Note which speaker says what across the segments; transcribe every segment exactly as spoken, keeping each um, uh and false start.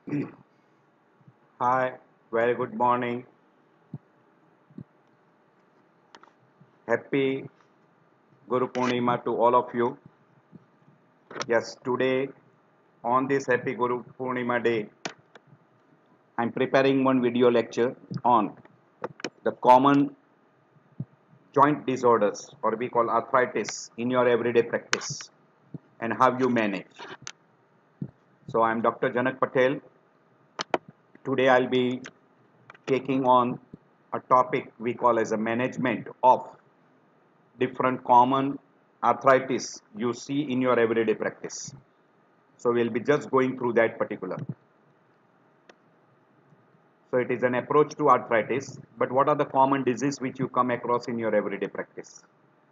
Speaker 1: Hi, very good morning. Happy Guru Purnima to all of you. Yes, today on this happy Guru Purnima day, I'm preparing one video lecture on the common joint disorders or we call arthritis in your everyday practice and how you manage. So I'm Doctor Janak Patel. Today I'll be taking on a topic we call as a management of different common arthritis you see in your everyday practice. So we'll be just going through that particular. So it is an approach to arthritis, but what are the common diseases which you come across in your everyday practice?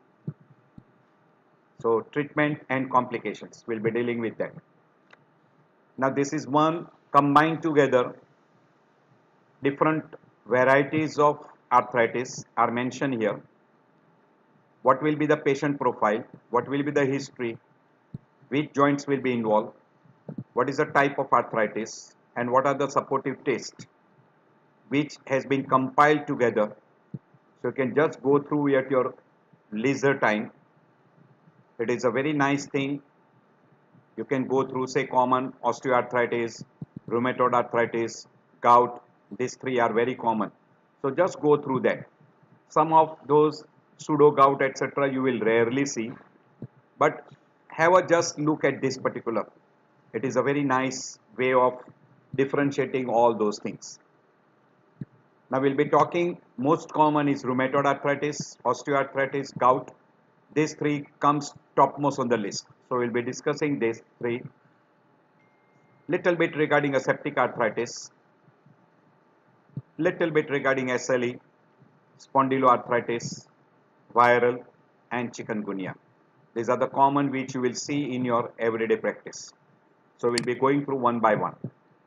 Speaker 1: So treatment and complications, we'll be dealing with that. Now this is one combined together, different varieties of arthritis are mentioned here. What will be the patient profile? What will be the history? Which joints will be involved? What is the type of arthritis? And what are the supportive tests which has been compiled together? So you can just go through at your leisure time. It is a very nice thing. You can go through say common osteoarthritis, rheumatoid arthritis, gout. These three are very common. So just go through that. Some of those pseudo gout et cetera you will rarely see, but have a just look at this particular. It is a very nice way of differentiating all those things. Now we'll be talking most common is rheumatoid arthritis, osteoarthritis, gout. These three comes topmost on the list. So we'll be discussing these three. Little bit regarding aseptic arthritis, little bit regarding S L E, spondyloarthritis, viral and chikungunya. These are the common which you will see in your everyday practice. So we'll be going through one by one.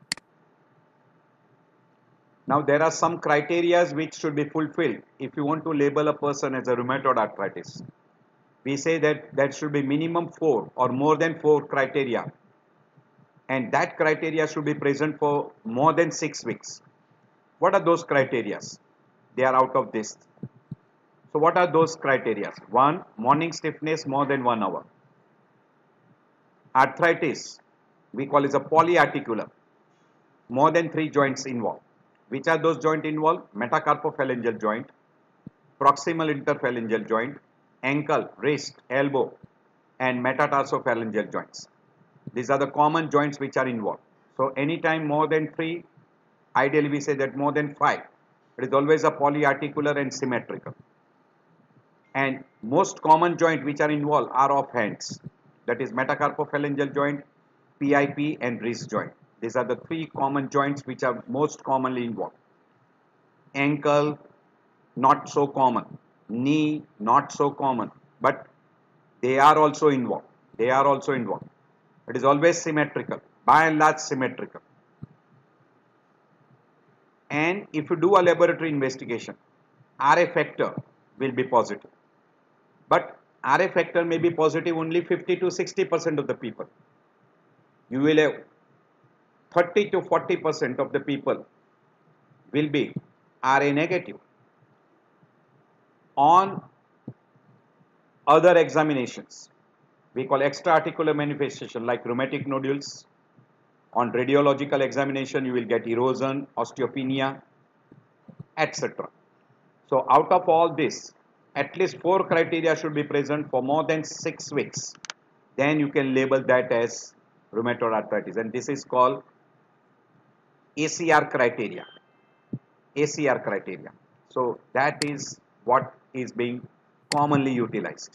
Speaker 1: Now there are some criteria which should be fulfilled if you want to label a person as a rheumatoid arthritis. We say that there should be minimum four or more than four criteria, and that criteria should be present for more than six weeks. What are those criteria? They are out of this. So what are those criteria? One, morning stiffness more than one hour. Arthritis, we call it a polyarticular, more than three joints involved. Which are those joints involved? Metacarpophalangeal joint, proximal interphalangeal joint, ankle, wrist, elbow, and metatarsophalangeal joints. These are the common joints which are involved. So anytime more than three, ideally we say that more than five. It is always a polyarticular and symmetrical. And most common joint which are involved are of hands. That is metacarpophalangeal joint, P I P, and wrist joint. These are the three common joints which are most commonly involved. Ankle, not so common. Knee, not so common. But they are also involved. They are also involved. It is always symmetrical. By and large, symmetrical. And if you do a laboratory investigation, R A factor will be positive. But R A factor may be positive only fifty to sixty percent of the people. You will have thirty to forty percent of the people will be R A negative. On other examinations, we call extra-articular manifestation like rheumatic nodules. On radiological examination, you will get erosion, osteopenia, et cetera. So out of all this, at least four criteria should be present for more than six weeks. Then you can label that as rheumatoid arthritis, and this is called A C R criteria. A C R criteria. So that is what is being commonly utilized.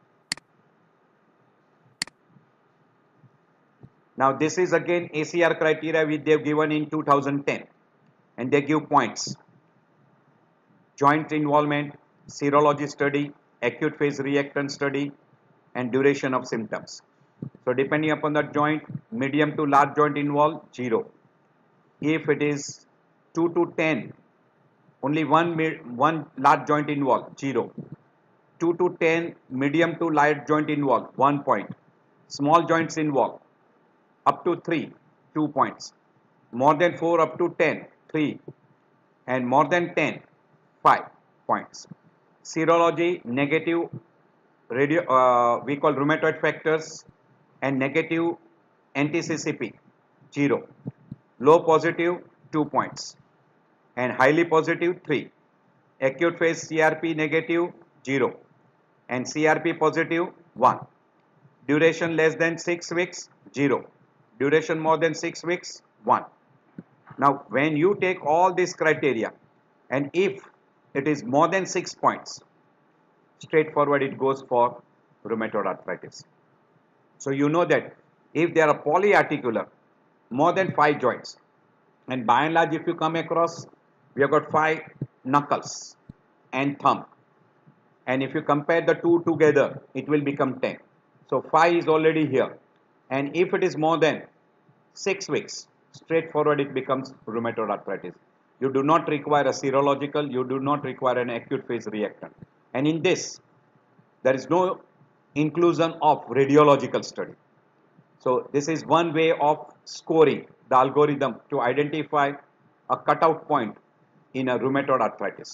Speaker 1: Now this is again A C R criteria which they have given in two thousand ten, and they give points. Joint involvement, serology study, acute phase reactant study, and duration of symptoms. So depending upon the joint, medium to large joint involved, zero. If it is two to ten, only one, one large joint involved, zero. two to ten, medium to large joint involved, one point. Small joints involved, up to three, two points. more than four up to ten, three, and more than ten, five points. Serology, negative radio, uh, we call rheumatoid factors, and negative anti-C C P, zero. Low positive, two points, and highly positive, three. Acute phase C R P negative, zero, and C R P positive, one. Duration less than six weeks, zero. Duration more than six weeks, one. Now, when you take all these criteria, and if it is more than six points, straightforward it goes for rheumatoid arthritis. So you know that if there are polyarticular, more than five joints, and by and large if you come across, we have got five knuckles and thumb, and if you compare the two together, it will become ten. So five is already here, and if it is more than six weeks, straightforward it becomes rheumatoid arthritis. You do not require a serological, you do not require an acute phase reactant, and in this there is no inclusion of radiological study. So this is one way of scoring the algorithm to identify a cutout point in a rheumatoid arthritis.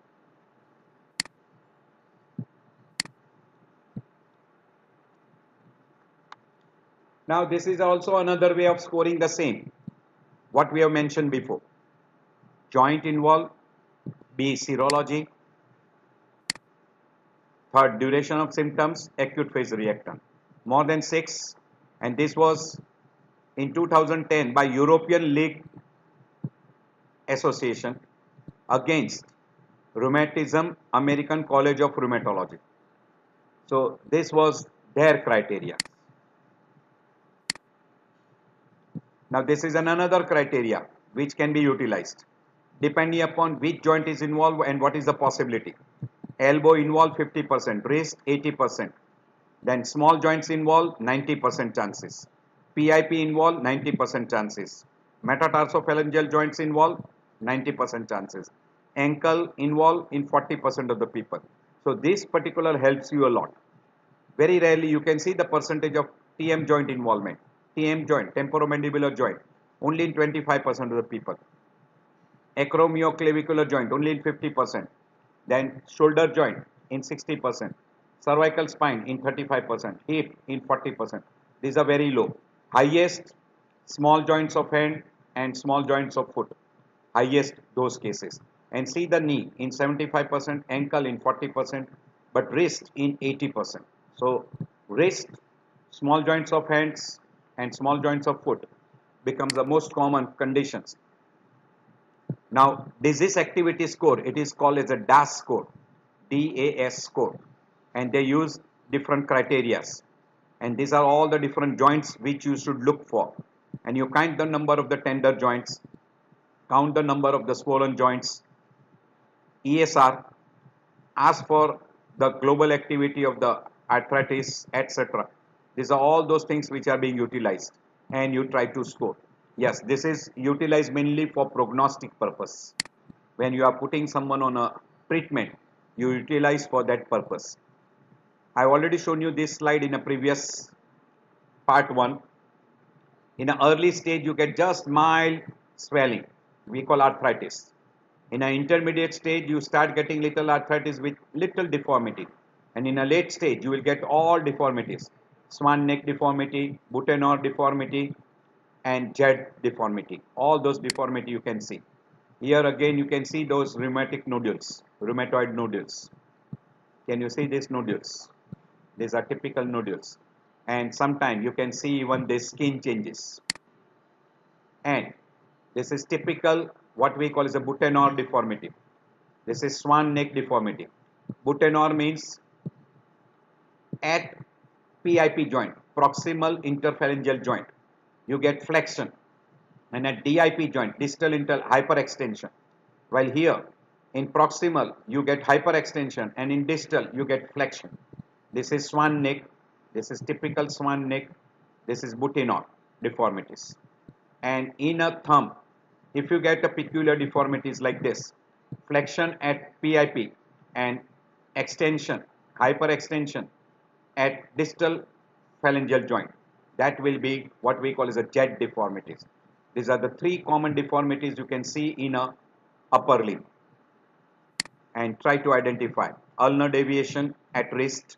Speaker 1: Now this is also another way of scoring the same, what we have mentioned before. Joint involved, B serology, third duration of symptoms, acute phase reactant. More than six, and this was in two thousand ten by European League Association against Rheumatism, American College of Rheumatology. So this was their criteria. Now this is another criteria which can be utilized depending upon which joint is involved and what is the possibility. Elbow involved fifty percent, wrist eighty percent, then small joints involved ninety percent chances, P I P involved ninety percent chances, metatarsophalangeal joints involved ninety percent chances, ankle involved in forty percent of the people. So this particular helps you a lot. Very rarely you can see the percentage of T M joint involvement. T M joint, temporomandibular joint, only in twenty-five percent of the people. Acromioclavicular joint, only in fifty percent. Then shoulder joint in sixty percent. Cervical spine in thirty-five percent. Hip in forty percent. These are very low. Highest, small joints of hand and small joints of foot. Highest those cases. And see the knee in seventy-five percent, ankle in forty percent, but wrist in eighty percent. So wrist, small joints of hands and small joints of foot becomes the most common conditions. Now disease activity score, it is called as a D A S score, D A S score, and they use different criterias, and these are all the different joints which you should look for, and you count the number of the tender joints, count the number of the swollen joints, E S R, ask for the global activity of the arthritis, et cetera. These are all those things which are being utilized, and you try to score. Yes, this is utilized mainly for prognostic purpose. When you are putting someone on a treatment, you utilize for that purpose. I have already shown you this slide in a previous part one. In an early stage, you get just mild swelling. We call arthritis. In an intermediate stage, you start getting little arthritis with little deformity. And in a late stage, you will get all deformities. Swan neck deformity, Butenor deformity, and Jed deformity. All those deformity you can see. Here again you can see those rheumatic nodules, rheumatoid nodules. Can you see these nodules? These are typical nodules. And sometimes you can see even the skin changes. And this is typical what we call as a Butenor deformity. This is swan neck deformity. Butenor means at P I P joint, proximal interphalangeal joint, you get flexion, and at D I P joint, distal inter hyperextension, while here in proximal you get hyperextension and in distal you get flexion. This is swan neck, this is typical swan neck, this is Butenor deformities. And in a thumb, if you get a peculiar deformities like this, flexion at P I P and extension, hyperextension at distal phalangeal joint, that will be what we call as a Jed deformities. These are the three common deformities you can see in a upper limb, and try to identify ulnar deviation at wrist,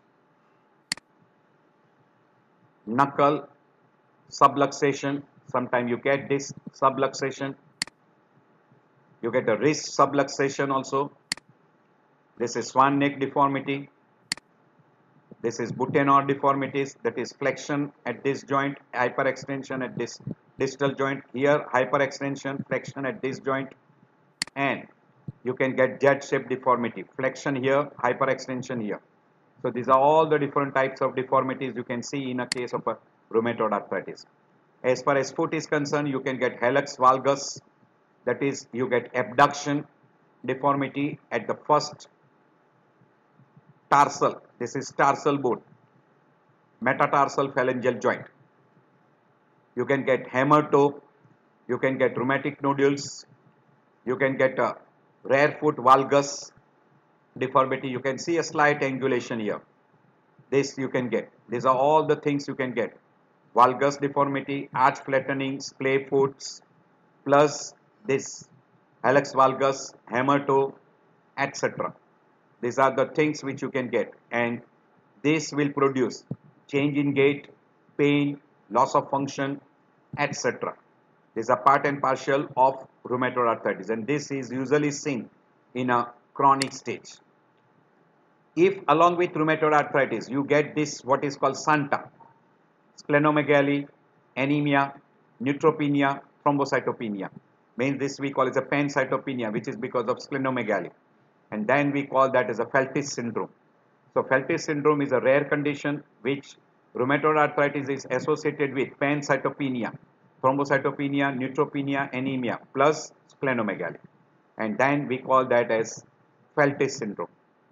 Speaker 1: knuckle subluxation. Sometimes you get this subluxation, you get a wrist subluxation also. This is swan neck deformity. This is Butenor deformities, that is flexion at this joint, hyperextension at this distal joint. Here hyperextension, flexion at this joint, and you can get jet-shaped deformity, flexion here, hyperextension here. So these are all the different types of deformities you can see in a case of a rheumatoid arthritis. As far as foot is concerned, you can get hallux valgus, that is you get abduction deformity at the first tarsal. This is tarsal bone, metatarsal phalangeal joint. You can get hammer toe, you can get rheumatic nodules, you can get a rare foot valgus deformity. You can see a slight angulation here. This you can get. These are all the things you can get. Valgus deformity, arch flattening, splay foots, plus this hallux valgus, hammer toe, et cetera. These are the things which you can get, and this will produce change in gait, pain, loss of function, et cetera. These are part and parcel of rheumatoid arthritis, and this is usually seen in a chronic stage. If along with rheumatoid arthritis you get this what is called S A N T A, splenomegaly, anemia, neutropenia, thrombocytopenia, means this we call as a pancytopenia, which is because of splenomegaly, and then we call that as a Feltis syndrome. So Feltis syndrome is a rare condition which rheumatoid arthritis is associated with pancytopenia, thrombocytopenia, neutropenia, anemia plus splenomegaly, and then we call that as Feltis syndrome.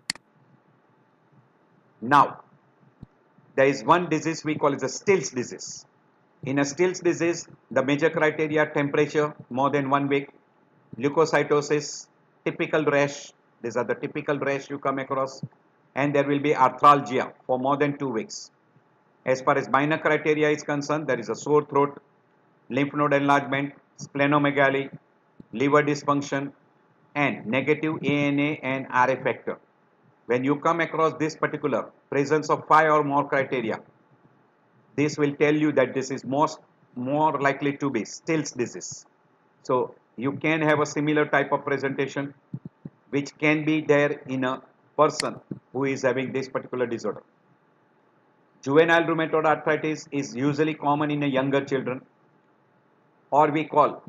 Speaker 1: Now there is one disease we call as a Still's disease. In a Still's disease, the major criteria: temperature more than one week, leukocytosis, typical rash. These are the typical rash you come across, and there will be arthralgia for more than two weeks. As far as minor criteria is concerned, there is a sore throat, lymph node enlargement, splenomegaly, liver dysfunction, and negative A N A and R A factor. When you come across this particular presence of five or more criteria, this will tell you that this is most more likely to be Still's disease. So you can have a similar type of presentation which can be there in a person who is having this particular disorder. Juvenile rheumatoid arthritis is usually common in a younger children, or we call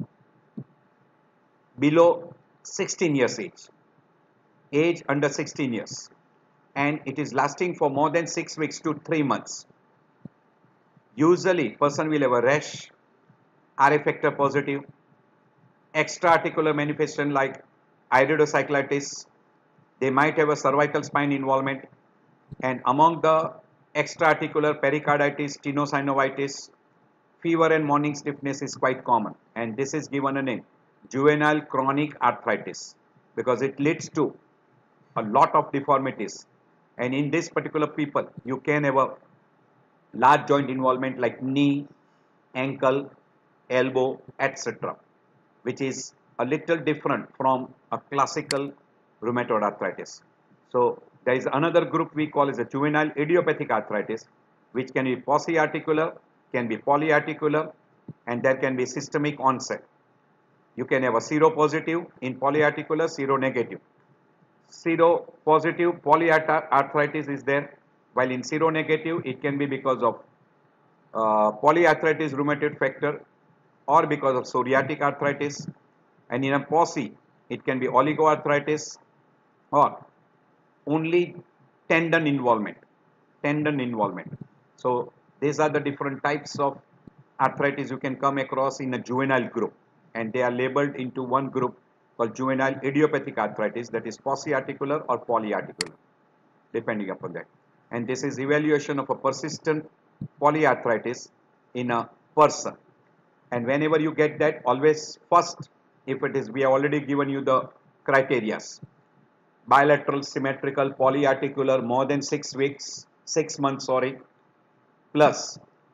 Speaker 1: below sixteen years age, age under sixteen years, and it is lasting for more than six weeks to three months. Usually person will have a rash, R A factor positive, extra-articular manifestation like iridocyclitis. They might have a cervical spine involvement, and among the extra-articular pericarditis, tenosynovitis, fever and morning stiffness is quite common, and this is given a name juvenile chronic arthritis because it leads to a lot of deformities, and in this particular people you can have a large joint involvement like knee, ankle, elbow, et cetera, which is a little different from a classical rheumatoid arthritis. So there is another group we call as a juvenile idiopathic arthritis, which can be pauciarticular, can be polyarticular, and there can be systemic onset. You can have a seropositive in polyarticular, seronegative. Seropositive polyarthritis is there, while in seronegative it can be because of uh, polyarthritis rheumatoid factor or because of psoriatic arthritis, and in a pauci it can be oligoarthritis or only tendon involvement, tendon involvement. So these are the different types of arthritis you can come across in a juvenile group, and they are labeled into one group called juvenile idiopathic arthritis, that is pauciarticular or polyarticular, depending upon that. And this is evaluation of a persistent polyarthritis in a person. And whenever you get that, always first, if it is, we have already given you the criterias: bilateral symmetrical polyarticular more than six weeks, six months, sorry, plus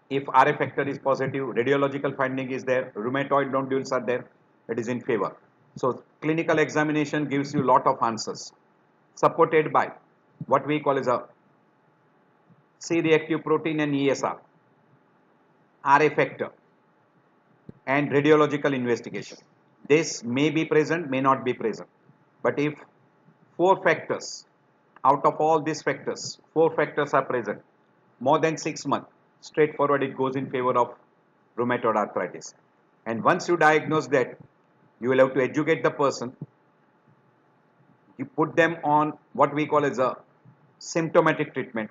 Speaker 1: If R A factor is positive, radiological finding is there, rheumatoid nodules are there, it is in favor. So clinical examination gives you lot of answers, supported by what we call as a C-reactive protein and E S R, R A factor, and radiological investigation. This may be present, may not be present. But if four factors, out of all these factors, four factors are present, more than six months, straightforward it goes in favor of rheumatoid arthritis. And once you diagnose that, you will have to educate the person. You put them on what we call as a symptomatic treatment.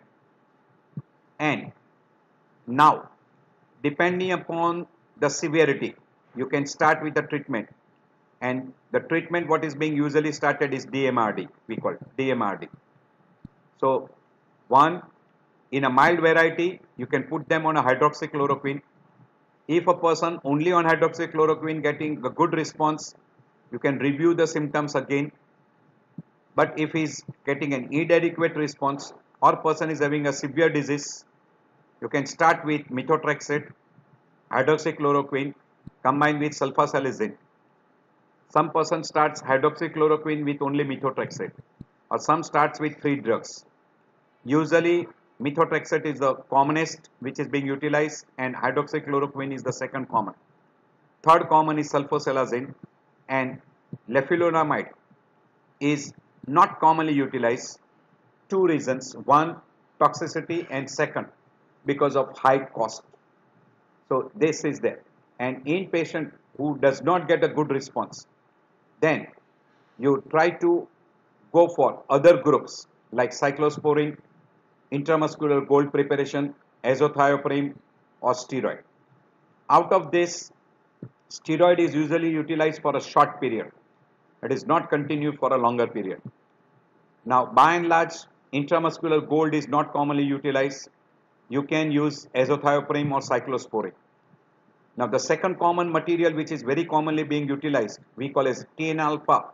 Speaker 1: And now, depending upon the severity, you can start with the treatment. And the treatment what is being usually started is D M R D, we call it D M R D. So, one, in a mild variety, you can put them on a hydroxychloroquine. If a person only on hydroxychloroquine getting a good response, you can review the symptoms again. But if he is getting an inadequate response or person is having a severe disease, you can start with methotrexate, hydroxychloroquine combined with sulfasalazine. Some person starts hydroxychloroquine with only methotrexate, or some starts with three drugs. Usually methotrexate is the commonest which is being utilized, and hydroxychloroquine is the second common. Third common is sulfasalazine, and leflunomide is not commonly utilized. Two reasons: one, toxicity, and second, because of high cost. So this is there. And in patient who does not get a good response, then you try to go for other groups like cyclosporine, intramuscular gold preparation, azathioprine, or steroid. Out of this, steroid is usually utilized for a short period. It is not continued for a longer period. Now, by and large, intramuscular gold is not commonly utilized. You can use azathioprine or cyclosporine. Now, the second common material which is very commonly being utilized, we call as T N alpha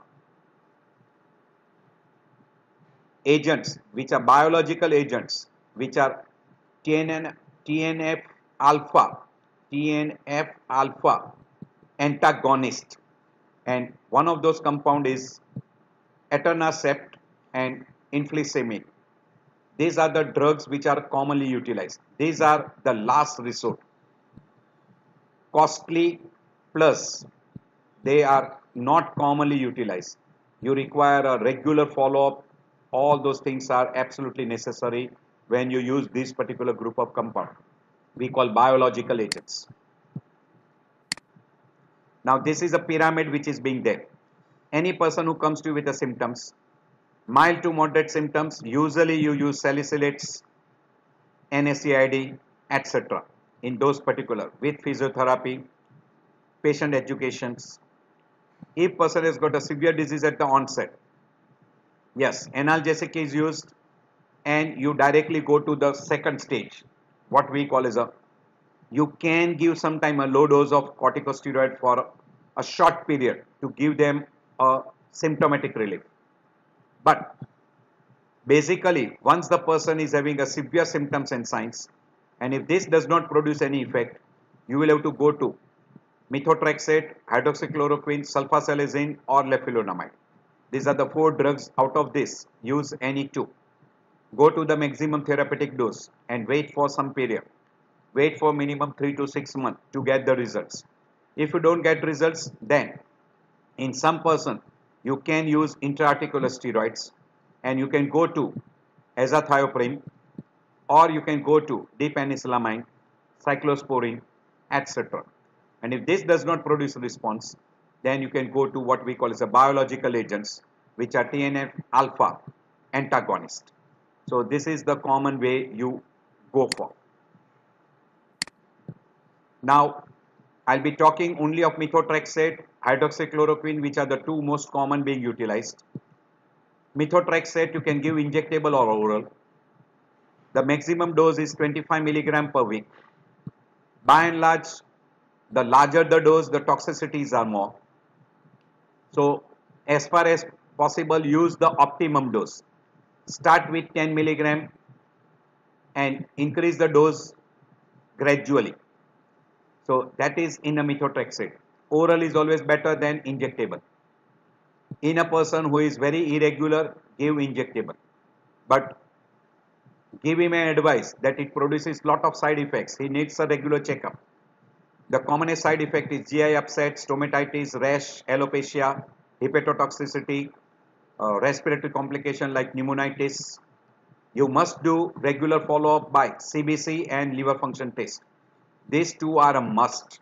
Speaker 1: agents, which are biological agents, which are T N F alpha, T N F alpha antagonist, and one of those compound is etanercept and infliximab. These are the drugs which are commonly utilized. These are the last resort. Costly, plus they are not commonly utilized. You require a regular follow-up. All those things are absolutely necessary when you use this particular group of compound. We call biological agents. Now this is a pyramid which is being there. Any person who comes to you with the symptoms, mild to moderate symptoms, usually you use salicylates, N SAID, et cetera. In those particular, with physiotherapy, patient educations. If person has got a severe disease at the onset, yes, analgesic is used, and you directly go to the second stage, what we call as a, you can give sometime a low dose of corticosteroid for a short period to give them a symptomatic relief. But basically, once the person is having a severe symptoms and signs, and if this does not produce any effect, you will have to go to methotrexate, hydroxychloroquine, sulfasalazine, or leflunomide. These are the four drugs. Out of this, use any two. Go to the maximum therapeutic dose and wait for some period. Wait for minimum three to six months to get the results. If you don't get results, then in some person, you can use intraarticular steroids, and you can go to azathioprine, or you can go to D-penicillamine, cyclosporine, et cetera. And if this does not produce a response, then you can go to what we call as a biological agents, which are T N F alpha antagonist. So this is the common way you go for. Now, I'll be talking only of methotrexate, hydroxychloroquine, which are the two most common being utilized. Methotrexate, you can give injectable or oral. The maximum dose is twenty-five milligram per week. By and large, the larger the dose, the toxicities are more. So, as far as possible, use the optimum dose. Start with ten milligram and increase the dose gradually. So that is in a methotrexate. Oral is always better than injectable. In a person who is very irregular, give injectable. But give him an advice that it produces lot of side effects. He needs a regular checkup. The commonest side effect is G I upset, stomatitis, rash, alopecia, hepatotoxicity, uh, respiratory complication like pneumonitis. You must do regular follow-up by C B C and liver function test. These two are a must.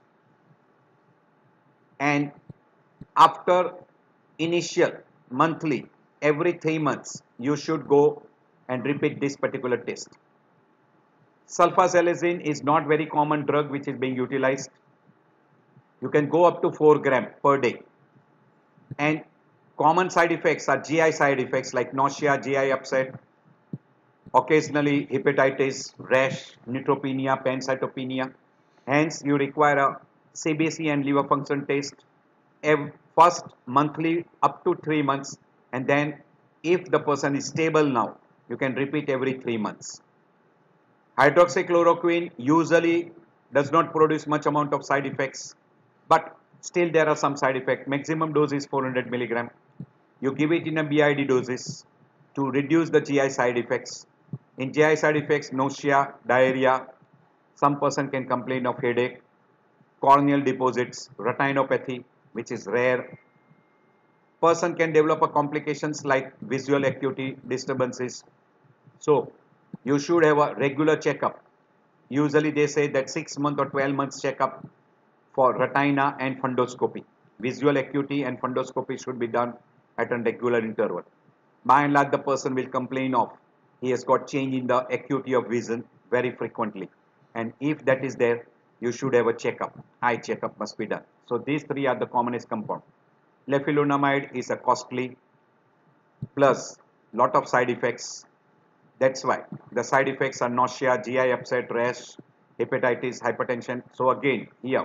Speaker 1: And after initial monthly, every three months, you should go and repeat this particular test. Sulfasalazine is not very common drug which is being utilized. You can go up to four gram per day. And common side effects are G I side effects like nausea, G I upset, occasionally hepatitis, rash, neutropenia, pancytopenia. Hence, you require a C B C and liver function test first monthly up to three months, and then if the person is stable now, you can repeat every three months. Hydroxychloroquine usually does not produce much amount of side effects, but still there are some side effects. Maximum dose is four hundred milligram. You give it in a B I D doses to reduce the G I side effects. In G I side effects, nausea, diarrhea, some person can complain of headache, corneal deposits, retinopathy, which is rare. Person can develop a complications like visual acuity disturbances. So you should have a regular checkup. Usually they say that six month or twelve months checkup for retina and fundoscopy. Visual acuity and fundoscopy should be done at a regular interval. By and large, the person will complain of he has got change in the acuity of vision very frequently. And if that is there, you should have a checkup. Eye checkup must be done. So these three are the commonest compound. Leflunomide is a costly plus lot of side effects. That's why the side effects are nausea, G I upset, rash, hepatitis, hypertension. So again here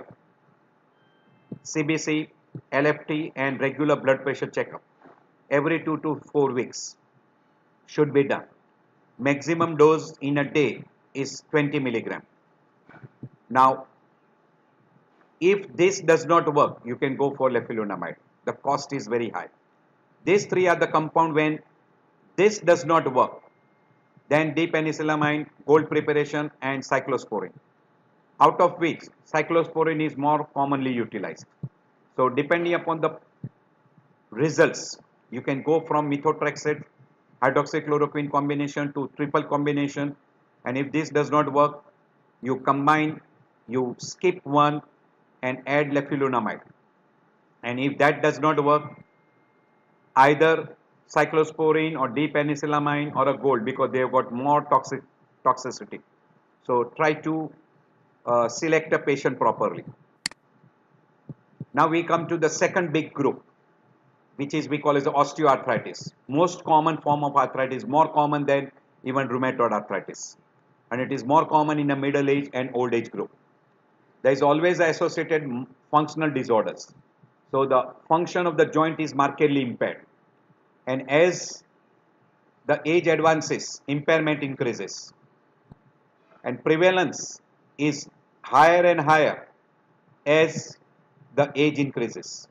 Speaker 1: C B C, L F T and regular blood pressure checkup every two to four weeks should be done. Maximum dose in a day is twenty milligram. Now, if this does not work, you can go for leflunomide. The cost is very high. These three are the compound. When this does not work, then D-penicillamine, gold preparation and cyclosporine, out of which cyclosporine is more commonly utilized. So depending upon the results, you can go from methotrexate, hydroxychloroquine combination to triple combination, and if this does not work, you combine, you skip one and add leflunomide, and if that does not work, either cyclosporine or D-penicillamine or a gold, because they have got more toxic toxicity. So try to uh, select a patient properly. Now we come to the second big group, which is we call as the osteoarthritis. Most common form of arthritis, more common than even rheumatoid arthritis, and it is more common in the middle age and old age group. There is always associated functional disorders. So the function of the joint is markedly impaired, and as the age advances, impairment increases, and prevalence is higher and higher as the age increases.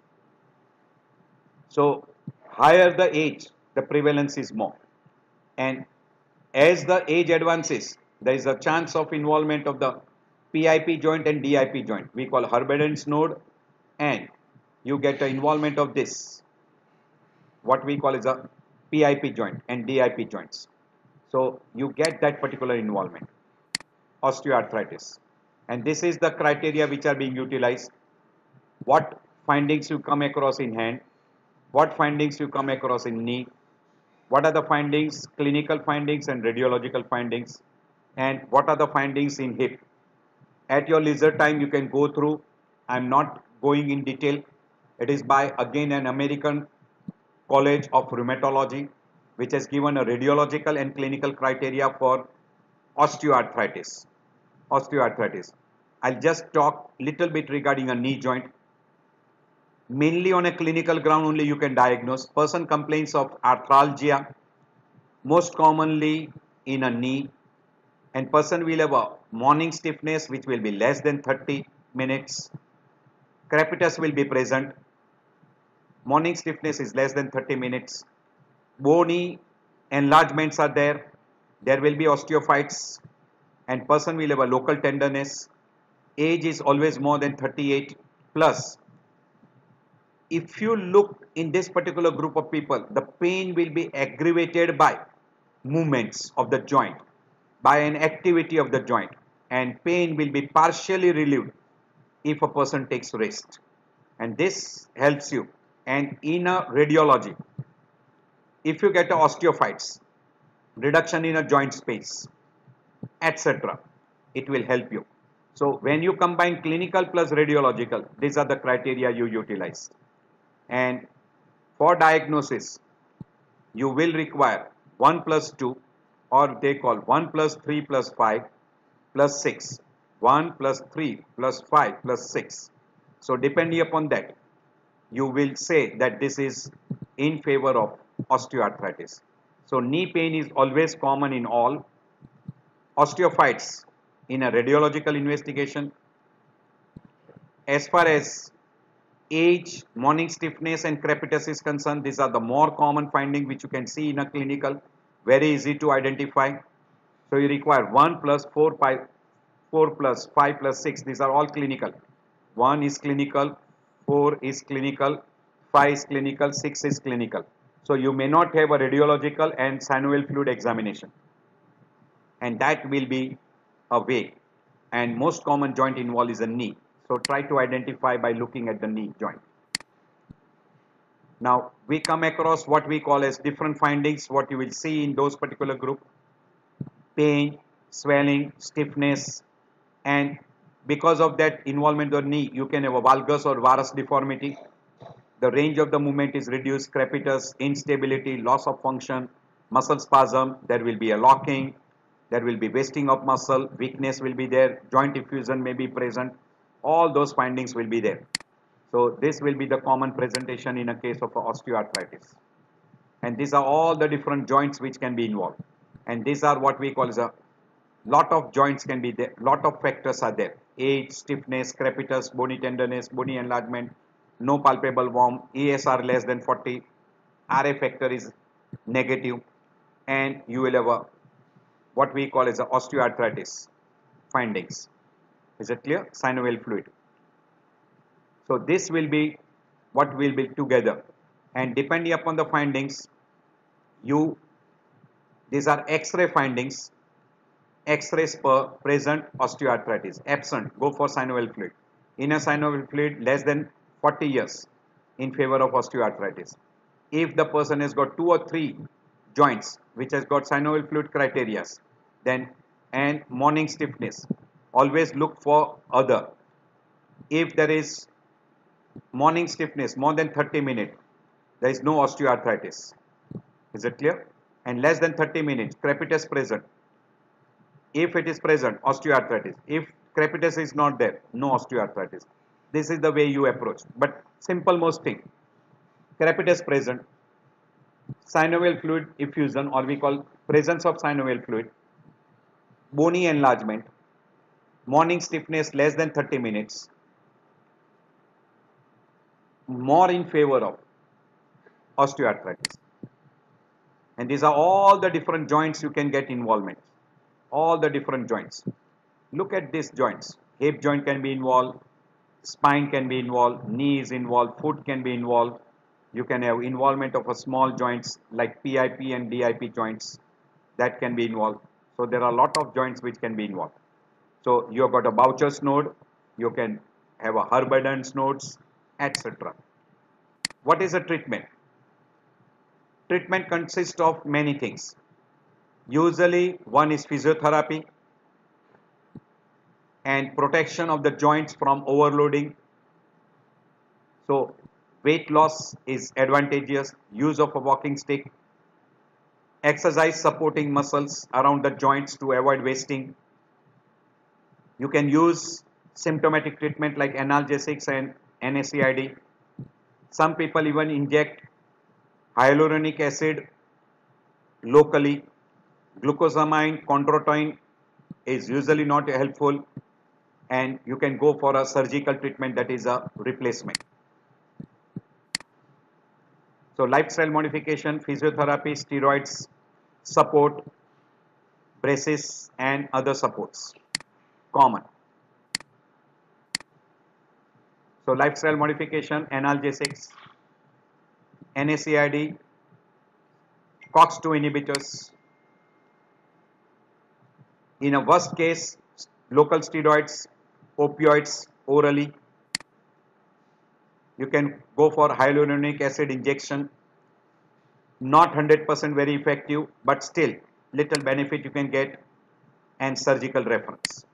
Speaker 1: So higher the age, the prevalence is more, and as the age advances, there is a chance of involvement of the P I P joint and D I P joint. We call Herberdens node, and you get the involvement of this, what we call as a P I P joint and D I P joints. So you get that particular involvement, osteoarthritis, and this is the criteria which are being utilized. What findings you come across in hand, what findings you come across in knee, what are the findings, clinical findings and radiological findings, and what are the findings in hip. At your leisure time, you can go through. I am not going in detail. It is by again an American College of Rheumatology, which has given a radiological and clinical criteria for osteoarthritis. Osteoarthritis. I'll just talk little bit regarding a knee joint. Mainly on a clinical ground only you can diagnose. Person complains of arthralgia, most commonly in a knee, and person will have a morning stiffness which will be less than thirty minutes, crepitus will be present, morning stiffness is less than thirty minutes, bony enlargements are there, there will be osteophytes and person will have a local tenderness, age is always more than thirty-eight plus. If you look in this particular group of people, the pain will be aggravated by movements of the joint, by an activity of the joint, and pain will be partially relieved if a person takes rest. And this helps you. And in a radiology, if you get osteophytes, reduction in a joint space, et cetera, it will help you. So when you combine clinical plus radiological, these are the criteria you utilize. And for diagnosis, you will require one plus two, or they call one plus three plus five plus six, one plus three plus five plus six. So depending upon that, you will say that this is in favor of osteoarthritis. So knee pain is always common in all. Osteophytes in a radiological investigation. As far as age, morning stiffness and crepitus is concerned, these are the more common finding which you can see in a clinical, very easy to identify. So you require one plus four, five, four plus five plus six, these are all clinical. one is clinical, four is clinical, five is clinical, six is clinical. So you may not have a radiological and synovial fluid examination, and that will be a way. And most common joint involved is a knee. So try to identify by looking at the knee joint. Now we come across what we call as different findings, what you will see in those particular group: pain, swelling, stiffness, and because of that involvement of the knee, you can have a valgus or varus deformity. The range of the movement is reduced, crepitus, instability, loss of function, muscle spasm, there will be a locking, there will be wasting of muscle, weakness will be there, joint effusion may be present, all those findings will be there. So this will be the common presentation in a case of osteoarthritis. And these are all the different joints which can be involved. And these are what we call as a lot of joints can be there, lot of factors are there: age, stiffness, crepitus, bony tenderness, bony enlargement, no palpable warmth, E S R less than forty, R A factor is negative, and you will have a what we call as a osteoarthritis findings. Is it clear? Synovial fluid. So this will be what will be together, and depending upon the findings, you these are X-ray findings. X-rays per present osteoarthritis, absent go for synovial fluid. In a synovial fluid less than forty years, in favor of osteoarthritis. If the person has got two or three joints which has got synovial fluid criteria, then and morning stiffness, always look for other. If there is morning stiffness more than thirty minutes, there is no osteoarthritis. Is it clear? And less than thirty minutes, crepitus present. If it is present, osteoarthritis. If crepitus is not there, no osteoarthritis. This is the way you approach. But simple most thing: crepitus present, synovial fluid effusion, or we call presence of synovial fluid, bony enlargement, morning stiffness less than thirty minutes, more in favor of osteoarthritis. And these are all the different joints you can get involvement. All the different joints. Look at these joints. Hip joint can be involved, spine can be involved, knee is involved, foot can be involved. You can have involvement of a small joints like P I P and D I P joints that can be involved. So there are a lot of joints which can be involved. So you have got a Boucher's node, you can have a Herberdens nodes, et cetera. What is the treatment? Treatment consists of many things. Usually one is physiotherapy and protection of the joints from overloading. So weight loss is advantageous, use of a walking stick, exercise supporting muscles around the joints to avoid wasting. You can use symptomatic treatment like analgesics and N S A I D. Some people even inject hyaluronic acid locally, glucosamine, chondroitin is usually not helpful, and you can go for a surgical treatment, that is a replacement. So lifestyle modification, physiotherapy, steroids, support, braces and other supports common. So lifestyle modification, analgesics, NSAID, COX two inhibitors. In a worst case, local steroids, opioids orally. You can go for hyaluronic acid injection. Not one hundred percent very effective, but still little benefit you can get, and surgical reference.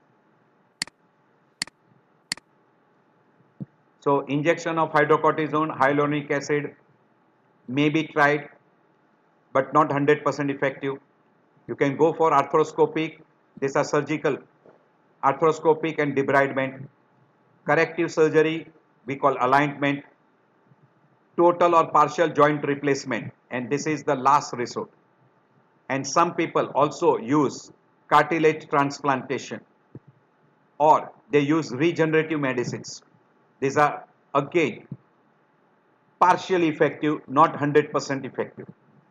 Speaker 1: So injection of hydrocortisone, hyaluronic acid may be tried, but not one hundred percent effective. You can go for arthroscopic. These are surgical, arthroscopic and debridement. Corrective surgery, we call alignment. Total or partial joint replacement, and this is the last resort. And some people also use cartilage transplantation, or they use regenerative medicines. These are again partially effective, not one hundred percent effective.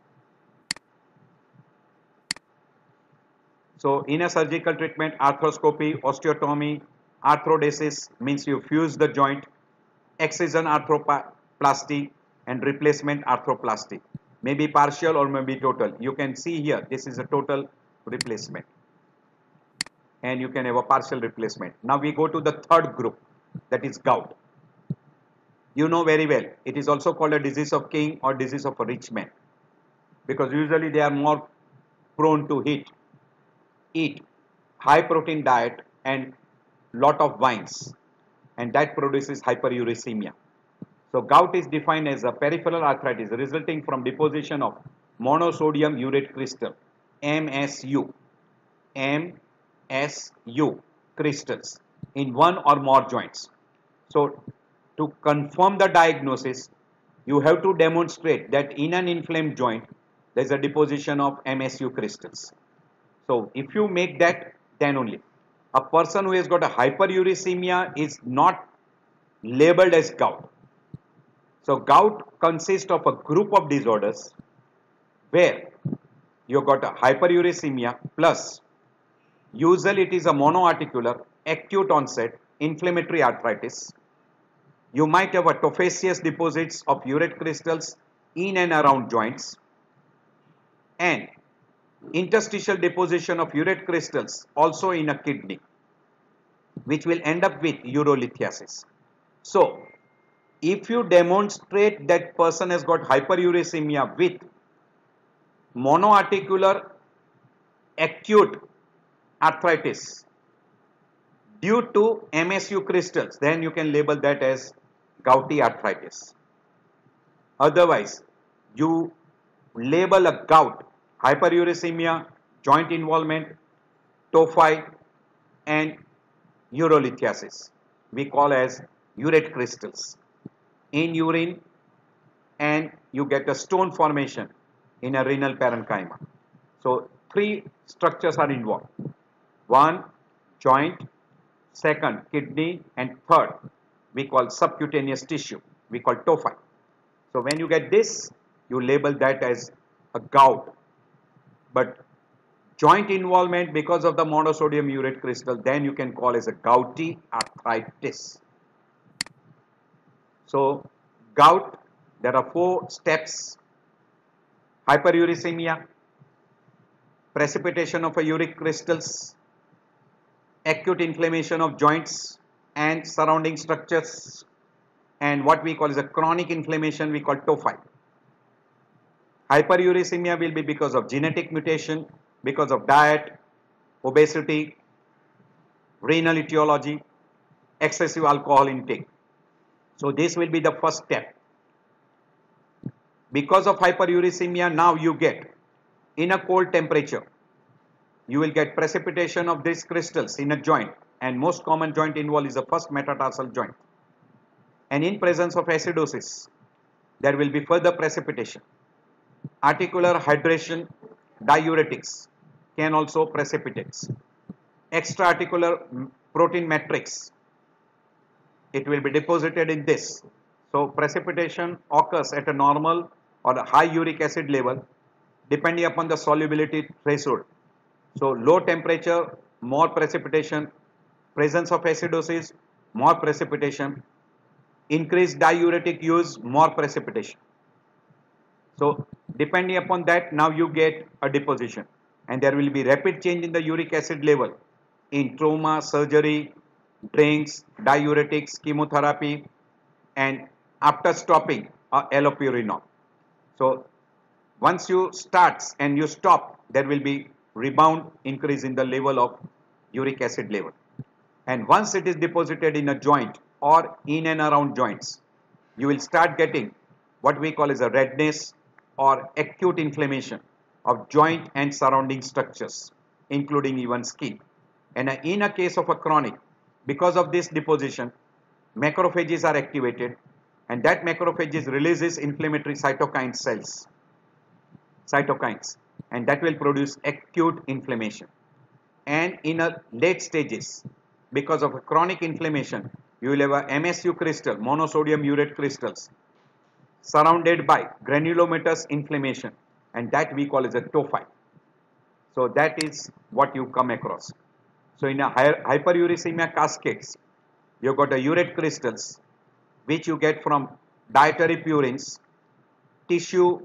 Speaker 1: So in a surgical treatment, arthroscopy, osteotomy, arthrodesis means you fuse the joint, excision arthroplasty and replacement arthroplasty. Maybe partial or maybe total. You can see here, this is a total replacement, and you can have a partial replacement. Now we go to the third group, that is gout. You know very well, it is also called a disease of king or disease of a rich man, because usually they are more prone to heat, eat high protein diet and lot of wines, and that produces hyperuricemia. So gout is defined as a peripheral arthritis resulting from deposition of monosodium urate crystal, M S U, M S U crystals in one or more joints. So to confirm the diagnosis, you have to demonstrate that in an inflamed joint there is a deposition of M S U crystals. So if you make that, then only. A person who has got a hyperuricemia is not labeled as gout. So gout consists of a group of disorders where you got a hyperuricemia plus usually it is a monoarticular acute onset inflammatory arthritis. You might have a tophaceous deposits of urate crystals in and around joints, and interstitial deposition of urate crystals also in a kidney, which will end up with urolithiasis. So if you demonstrate that person has got hyperuricemia with monoarticular acute arthritis due to M S U crystals, then you can label that as gouty arthritis. Otherwise, you label a gout, hyperuricemia, joint involvement, tophi and urolithiasis. We call as urate crystals in urine, and you get a stone formation in a renal parenchyma. So three structures are involved. One, joint. Second, kidney. And third, we call subcutaneous tissue. We call tophi. So when you get this, you label that as a gout. But joint involvement because of the monosodium urate crystal, then you can call as a gouty arthritis. So gout, there are four steps: hyperuricemia, precipitation of a uric crystals, acute inflammation of joints and surrounding structures, and what we call is a chronic inflammation we call tophi. Hyperuricemia will be because of genetic mutation, because of diet, obesity, renal etiology, excessive alcohol intake. So this will be the first step. Because of hyperuricemia, now you get in a cold temperature, you will get precipitation of these crystals in a joint, and most common joint involved is the first metatarsal joint. And in presence of acidosis, there will be further precipitation. Articular hydration, diuretics can also precipitate. extraarticular protein matrix. It will be deposited in this. So precipitation occurs at a normal or a high uric acid level depending upon the solubility threshold. So low temperature, more precipitation, presence of acidosis, more precipitation, increased diuretic use, more precipitation. So depending upon that, now you get a deposition, and there will be rapid change in the uric acid level in trauma, surgery, drinks, diuretics, chemotherapy, and after stopping uh, allopurinol. So once you starts and you stop, there will be rebound increase in the level of uric acid level. And once it is deposited in a joint or in and around joints, you will start getting what we call as a redness or acute inflammation of joint and surrounding structures, including even skin. And in a case of a chronic, because of this deposition, macrophages are activated, and that macrophages releases inflammatory cytokine cells, cytokines, and that will produce acute inflammation. And in a late stages, because of a chronic inflammation, you will have a M S U crystal, monosodium urate crystals, surrounded by granulomatous inflammation, and that we call as a tophi. So that is what you come across. So in a hyperuricemia cascades, you got a urate crystals, which you get from dietary purines, tissue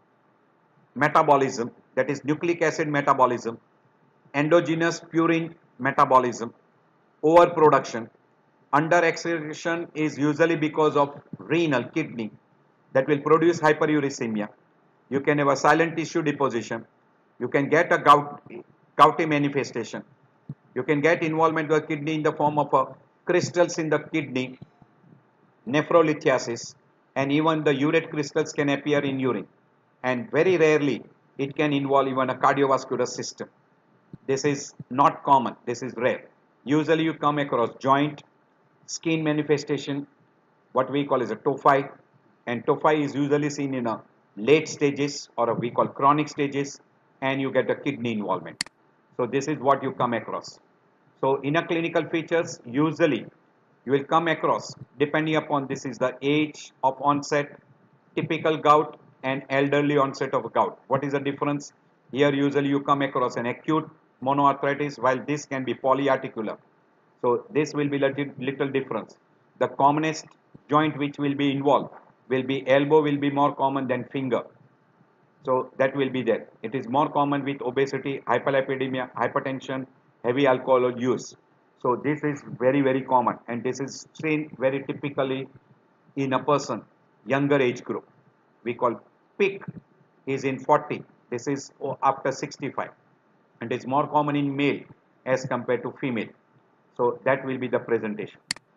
Speaker 1: metabolism, that is nucleic acid metabolism, endogenous purine metabolism, overproduction. Under excretion is usually because of renal, kidney, that will produce hyperuricemia. You can have a silent tissue deposition. You can get a gout, gouty manifestation. You can get involvement of the kidney in the form of a crystals in the kidney, nephrolithiasis, and even the urate crystals can appear in urine. And very rarely it can involve even a cardiovascular system. This is not common. This is rare. Usually you come across joint, skin manifestation, what we call as a tophi, and tophi is usually seen in a late stages or a we call chronic stages, and you get a kidney involvement. So this is what you come across. So in a clinical features, usually you will come across, depending upon this is the age of onset, typical gout and elderly onset of gout. What is the difference? Here usually you come across an acute monoarthritis, while this can be polyarticular. So this will be little, little difference. The commonest joint which will be involved will be elbow, will be more common than finger. So that will be there. It is more common with obesity, hyperlipidemia, hypertension, heavy alcohol use. So this is very very common, and this is seen very typically in a person younger age group. We call peak is in forty. This is after sixty-five, and it's more common in male as compared to female. So that will be the presentation.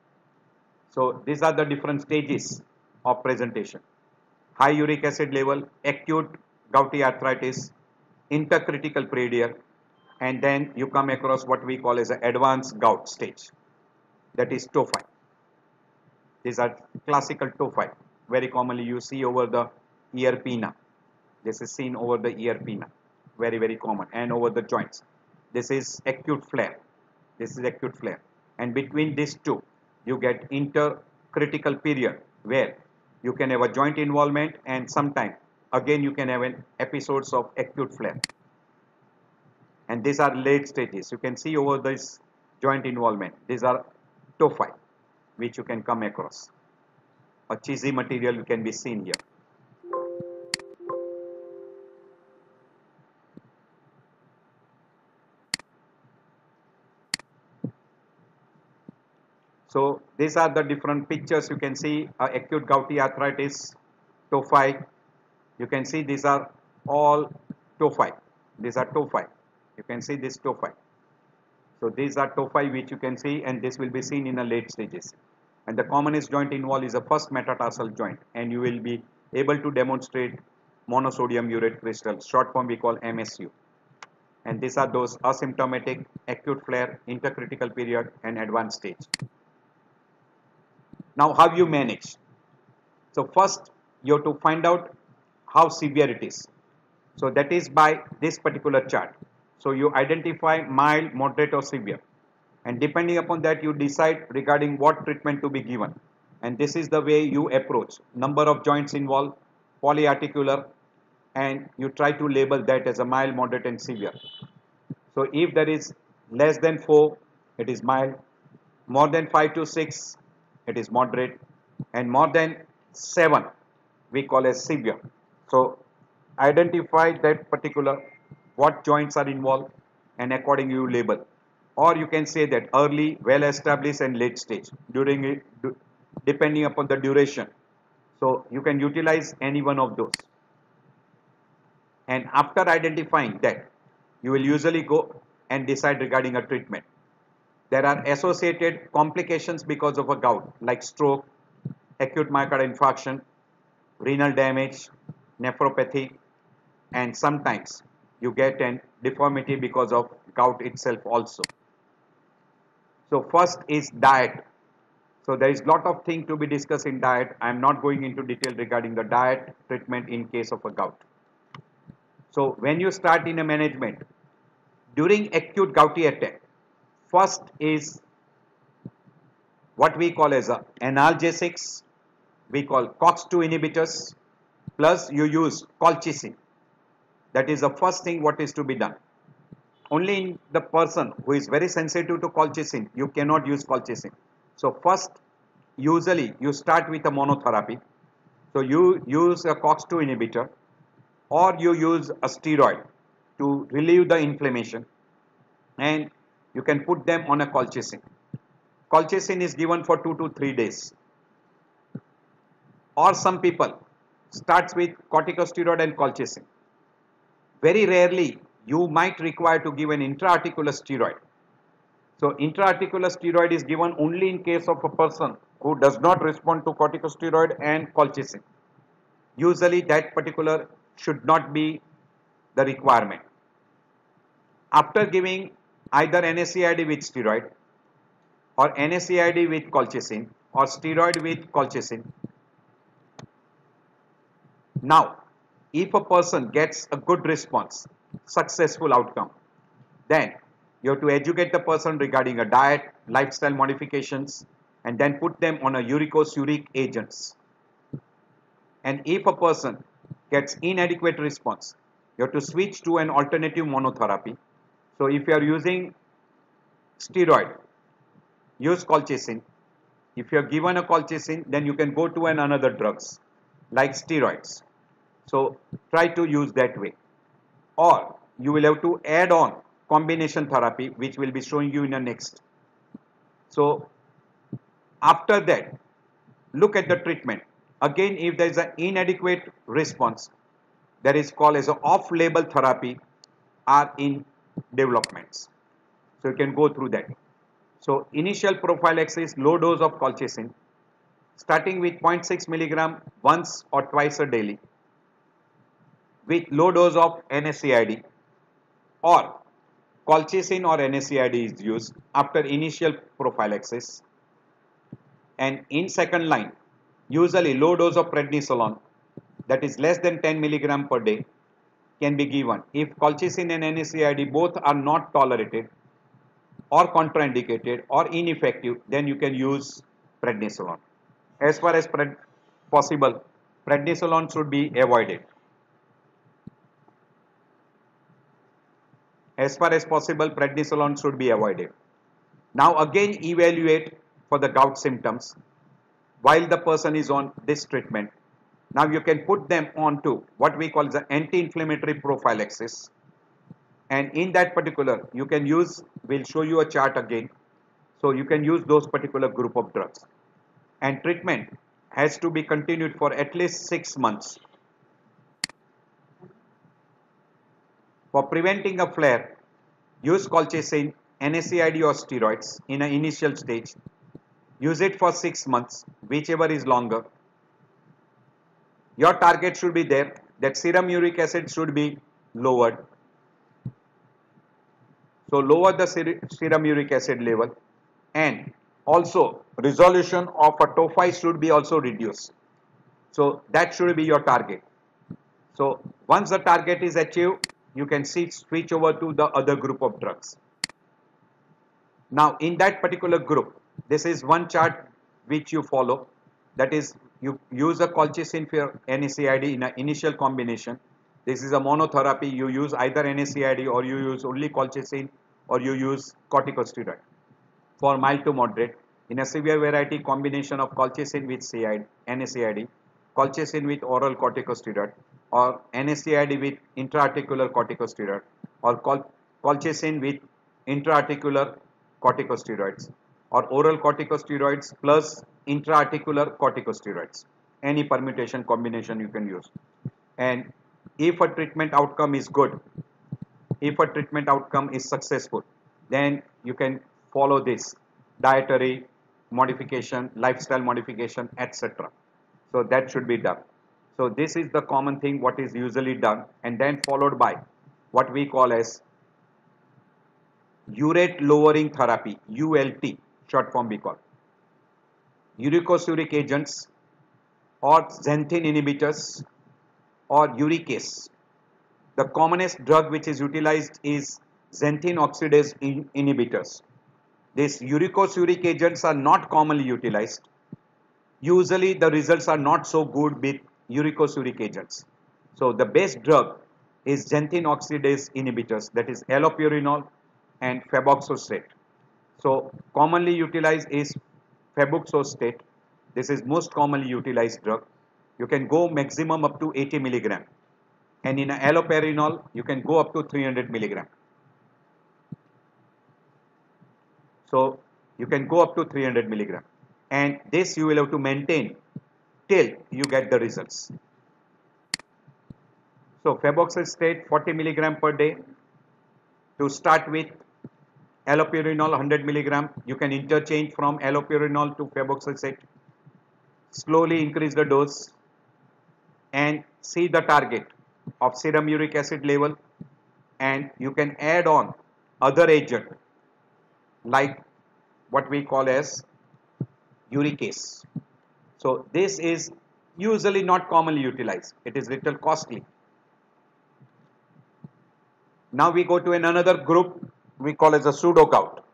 Speaker 1: So these are the different stages of presentation: high uric acid level, acute gouty arthritis, intercritical period, and then you come across what we call as an advanced gout stage, that is tophi. These are classical tophi. Very commonly you see over the ear pinna. This is seen over the ear pinna, very very common, and over the joints. This is acute flare. This is acute flare, and between these two you get intercritical period, where you can have a joint involvement, and sometime again you can have an episodes of acute flare. And these are late stages. You can see over this joint involvement. These are tophi, which you can come across. A cheesy material can be seen here. So these are the different pictures. You can see uh, acute gouty arthritis, tophi. You can see these are all tophi. These are tophi. You can see this tophi. So these are tophi which you can see, and this will be seen in the late stages. And the commonest joint involved is the first metatarsal joint, and you will be able to demonstrate monosodium urate crystal, short form we call M S U. And these are those asymptomatic, acute flare, intercritical period, and advanced stage. Now how you manage? So first you have to find out how severe it is. So that is by this particular chart. So you identify mild, moderate or severe, and depending upon that you decide regarding what treatment to be given. And this is the way you approach number of joints involved, polyarticular, and you try to label that as a mild, moderate and severe. So if there is less than four, it is mild, more than five to six, it is moderate, and more than seven, we call as severe. So identify that particular what joints are involved and accordingly you label. Or you can say that early, well established and late stage during it, depending upon the duration. So you can utilize any one of those. And after identifying that, you will usually go and decide regarding a treatment. There are associated complications because of a gout like stroke, acute myocardial infarction, renal damage, nephropathy, and sometimes you get an deformity because of gout itself also. So first is diet. So there is lot of thing to be discussed in diet. I am not going into detail regarding the diet treatment in case of a gout. So when you start in a management, during acute gouty attack, first is what we call as a analgesics, we call COX two inhibitors, plus you use colchicine. That is the first thing what is to be done. Only in the person who is very sensitive to colchicine, you cannot use colchicine. So first, usually you start with a monotherapy. So you use a COX two inhibitor or you use a steroid to relieve the inflammation, and you can put them on a colchicine. Colchicine is given for two to three days. Or some people starts with corticosteroid and colchicine. Very rarely you might require to give an intra-articular steroid. So intra-articular steroid is given only in case of a person who does not respond to corticosteroid and colchicine. Usually that particular should not be the requirement. After giving either NSAID with steroid or NSAID with colchicine or steroid with colchicine, now if a person gets a good response, successful outcome, then you have to educate the person regarding a diet, lifestyle modifications, and then put them on a uricosuric agents. And if a person gets inadequate response, you have to switch to an alternative monotherapy. So if you are using steroid, use colchicine. If you are given a colchicine, then you can go to an another drugs like steroids. So try to use that way. Or you will have to add on combination therapy, which will be showing you in the next. So after that, look at the treatment. Again, if there is an inadequate response, that is called as an off-label therapy are in developments. So you can go through that. So initial prophylaxis, low dose of colchicine, starting with zero point six milligram once or twice a daily, with low dose of NSAID, or colchicine or NSAID is used after initial prophylaxis. And in second line, usually low dose of prednisolone, that is less than ten milligram per day, can be given. If colchicine and NSAID both are not tolerated or contraindicated or ineffective, then you can use prednisolone. As far as pred possible, prednisolone should be avoided. As far as possible, prednisolone should be avoided. Now again evaluate for the gout symptoms while the person is on this treatment. Now you can put them on to what we call the anti-inflammatory prophylaxis. And in that particular, you can use, we'll show you a chart again. So you can use those particular group of drugs. And treatment has to be continued for at least six months. For preventing a flare, use colchicine, NSAID or steroids in an initial stage. Use it for six months, whichever is longer. Your target should be there, that serum uric acid should be lowered. So lower the ser serum uric acid level, and also resolution of a tophi should be also reduced. So that should be your target. So once the target is achieved, you can see switch over to the other group of drugs. Now in that particular group, this is one chart which you follow. That is, you use a colchicine for N S A I D in an initial combination. This is a monotherapy. You use either N S A I D or you use only colchicine or you use corticosteroid. For mild to moderate, in a severe variety, combination of colchicine with N S A I D, colchicine with oral corticosteroid, or N S A I D with intraarticular corticosteroid, or col colchicine with intraarticular corticosteroids, or oral corticosteroids plus intraarticular corticosteroids. Any permutation combination you can use. And if a treatment outcome is good, if a treatment outcome is successful, then you can follow this dietary modification, lifestyle modification, et cetera. So that should be done. So this is the common thing what is usually done, and then followed by what we call as urate lowering therapy, U L T, short form we call. Uricosuric agents or xanthine inhibitors or uricase. The commonest drug which is utilized is xanthine oxidase in inhibitors. These uricosuric agents are not commonly utilized. Usually the results are not so good with uricosuric agents. So the best drug is xanthine oxidase inhibitors, that is allopurinol and febuxostate. So commonly utilized is febuxostate. This is most commonly utilized drug. You can go maximum up to eighty milligram, and in allopurinol you can go up to three hundred milligram. So you can go up to three hundred milligram, and this you will have to maintain till you get the results. So febuxostate forty milligram per day to start with. Allopurinol one hundred milligram, you can interchange from allopurinol to febuxostate. Slowly increase the dose and see the target of serum uric acid level, and you can add on other agent like what we call as uricase. So this is usually not commonly utilized. It is little costly. Now we go to another group we call as a pseudo gout.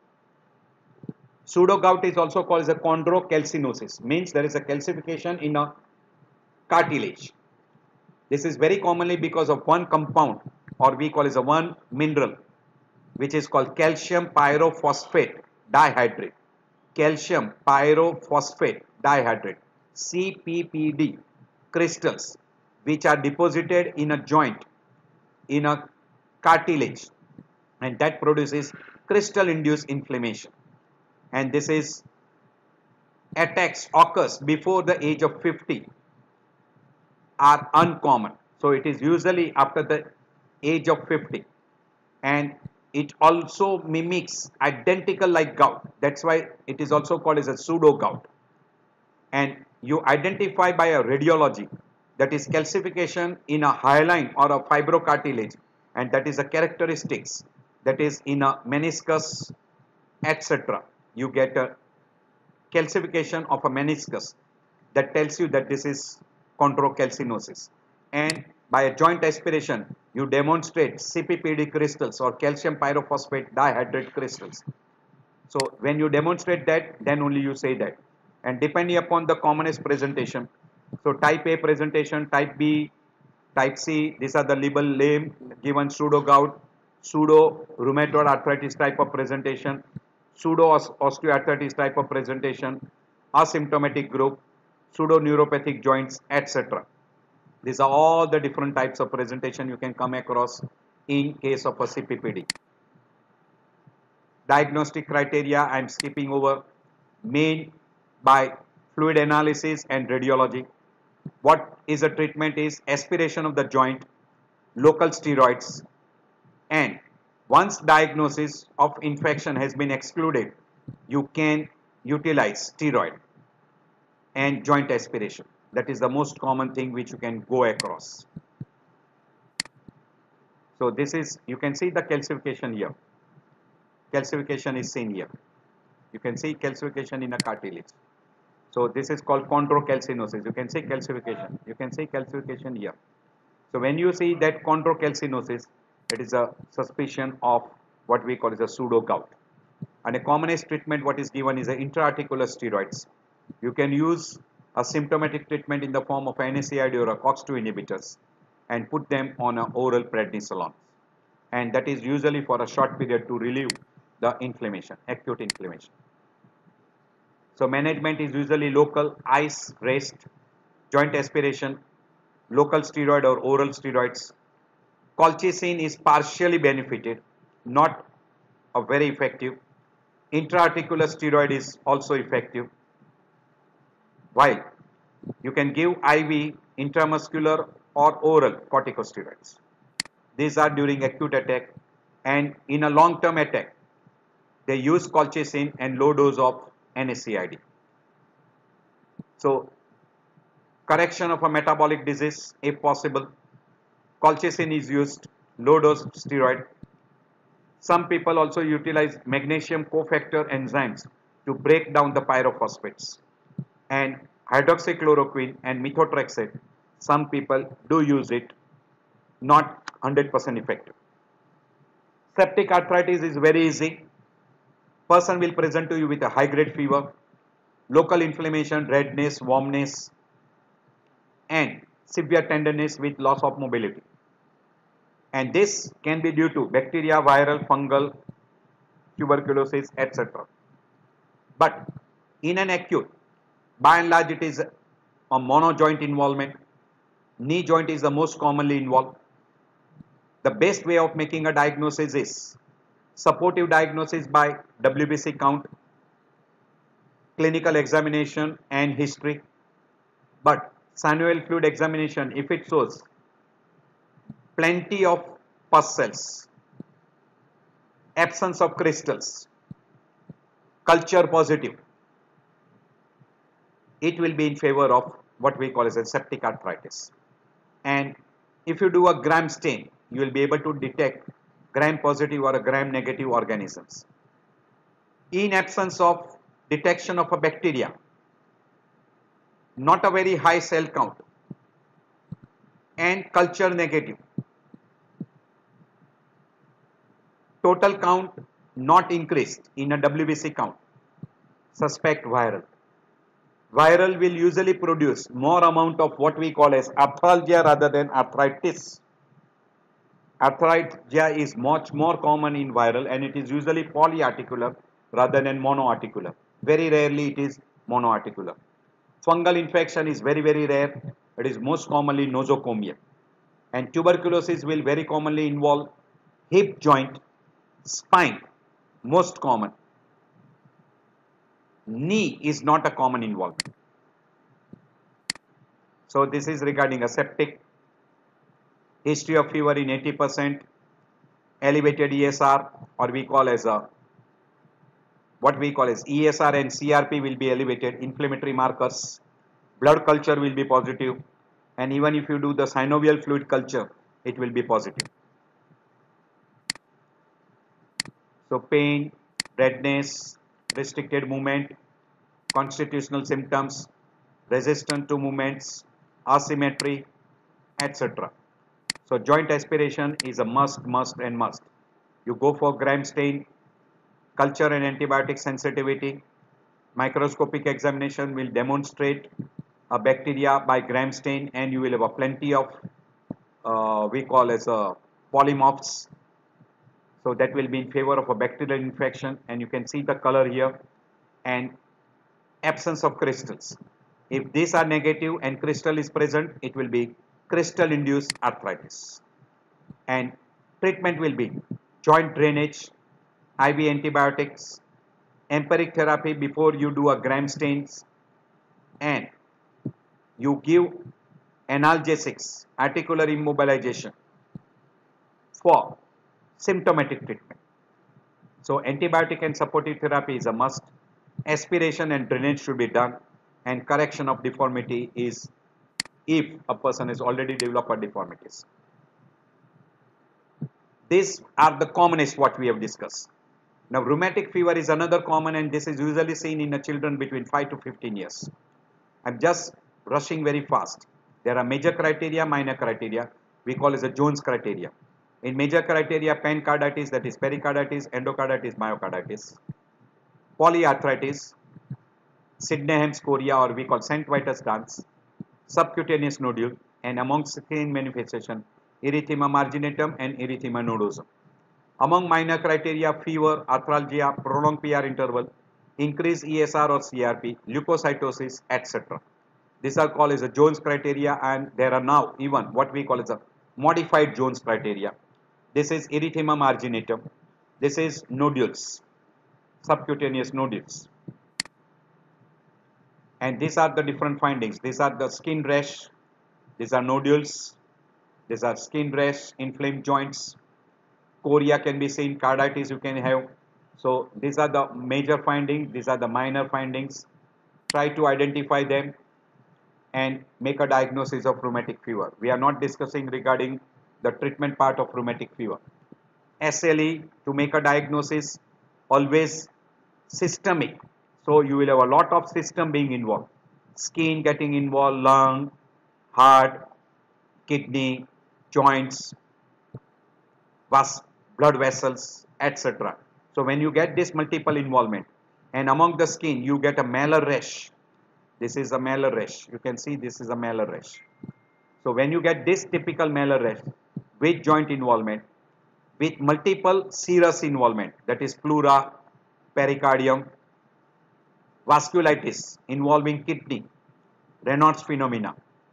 Speaker 1: Pseudo gout is also called as a chondrocalcinosis, means there is a calcification in a cartilage. This is very commonly because of one compound, or we call as a one mineral, which is called calcium pyrophosphate dihydrate. Calcium pyrophosphate dihydrate, C P P D crystals, which are deposited in a joint, in a cartilage, and that produces crystal induced inflammation. And this is attacks occurs before the age of fifty are uncommon. So it is usually after the age of fifty, and it also mimics identical like gout. That's why it is also called as a pseudo gout. And you identify by a radiology, that is calcification in a hyaline or a fibrocartilage, and that is a characteristics, that is in a meniscus, et cetera. You get a calcification of a meniscus that tells you that this is chondrocalcinosis. And by a joint aspiration, you demonstrate C P P D crystals or calcium pyrophosphate dihydrate crystals. So when you demonstrate that, then only you say that. And depending upon the commonest presentation, so type A presentation, type B, type C, these are the label name given: pseudo gout, pseudo rheumatoid arthritis type of presentation, pseudo osteoarthritis type of presentation, asymptomatic group, pseudo neuropathic joints, et cetera. These are all the different types of presentation you can come across in case of a C P P D. Diagnostic criteria I am skipping over. Made by fluid analysis and radiology. What is a treatment is aspiration of the joint, local steroids, and once diagnosis of infection has been excluded, you can utilize steroid and joint aspiration. That is the most common thing which you can go across. So this is, you can see the calcification here. Calcification is seen here. You can see calcification in a cartilage. So this is called chondrocalcinosis. You can see calcification. You can see calcification here. So when you see that chondrocalcinosis, it is a suspicion of what we call as a pseudo gout. And a commonest treatment what is given is a intra-articular steroids. You can use a symptomatic treatment in the form of N SAID or a COX two inhibitors and put them on an oral prednisolone. And that is usually for a short period to relieve the inflammation, acute inflammation. So management is usually local, ice, rest, joint aspiration, local steroid or oral steroids. Colchicine is partially benefited, not a very effective. Intra-articular steroid is also effective. While you can give I V, intramuscular or oral corticosteroids. These are during acute attack, and in a long-term attack, they use colchicine and low dose of N SAID. So correction of a metabolic disease if possible, colchicine is used, low dose steroid. Some people also utilize magnesium cofactor enzymes to break down the pyrophosphates, and hydroxychloroquine and methotrexate, some people do use it, not one hundred percent effective. Septic arthritis is very easy. Person will present to you with a high grade fever, local inflammation, redness, warmness, and severe tenderness with loss of mobility. And this can be due to bacteria, viral, fungal, tuberculosis, et cetera. But in an acute, by and large it is a mono joint involvement. Knee joint is the most commonly involved. The best way of making a diagnosis is supportive diagnosis by W B C count, clinical examination and history. But synovial fluid examination, if it shows plenty of pus cells, absence of crystals, culture positive, it will be in favor of what we call as a septic arthritis. And if you do a gram stain, you will be able to detect gram positive or a gram negative organisms. In absence of detection of a bacteria, not a very high cell count, and culture negative, total count not increased in a W B C count, suspect viral. Viral will usually produce more amount of what we call as arthralgia rather than arthritis. Arthralgia is much more common in viral, and it is usually polyarticular rather than monoarticular. Very rarely it is monoarticular. Fungal infection is very very rare. It is most commonly nosocomial. And tuberculosis will very commonly involve hip joint, spine, most common. Knee is not a common involvement. So this is regarding a septic. History of fever in eighty percent, elevated E S R, or we call as a what we call as E S R and C R P will be elevated, inflammatory markers, blood culture will be positive, and even if you do the synovial fluid culture, it will be positive. So pain, redness, restricted movement, constitutional symptoms, resistant to movements, asymmetry, et cetera. So joint aspiration is a must, must and must. You go for gram stain, culture and antibiotic sensitivity. Microscopic examination will demonstrate a bacteria by gram stain, and you will have a plenty of uh, we call as a polymorphs. So that will be in favor of a bacterial infection, and you can see the color here, and absence of crystals. If these are negative and crystal is present, it will be crystal induced arthritis. And treatment will be joint drainage, I V antibiotics, empiric therapy before you do a gram stains, and you give analgesics, articular immobilization for symptomatic treatment. So antibiotic and supportive therapy is a must. Aspiration and drainage should be done, and correction of deformity is if a person has already developed a deformities. These are the commonest what we have discussed. Now rheumatic fever is another common, and this is usually seen in the children between five to fifteen years. I'm just rushing very fast. There are major criteria, minor criteria. We call it the Jones criteria. In major criteria, pancarditis, that is pericarditis, endocarditis, myocarditis, polyarthritis, Sydenham scoria, or we call Saint Vitus dance, subcutaneous nodule, and among skin manifestation, erythema marginatum and erythema nodosum. Among minor criteria, fever, arthralgia, prolonged P R interval, increased E S R or C R P, leukocytosis, et cetera. These are called as a Jones criteria, and there are now even what we call as a modified Jones criteria. This is erythema marginatum. This is nodules, subcutaneous nodules. And these are the different findings. These are the skin rash, these are nodules, these are skin rash, inflamed joints, chorea can be seen, carditis you can have. So these are the major findings, these are the minor findings. Try to identify them and make a diagnosis of rheumatic fever. We are not discussing regarding the treatment part of rheumatic fever. S L E, to make a diagnosis, always systemic. So you will have a lot of system being involved. Skin getting involved, lung, heart, kidney, joints, vas blood vessels, et cetera. So when you get this multiple involvement, and among the skin you get a malar rash. This is a malar rash. You can see this is a malar rash. So when you get this typical malar rash with joint involvement, with multiple serous involvement, that is pleura, pericardium, vasculitis involving kidney, Raynaud's phenomena,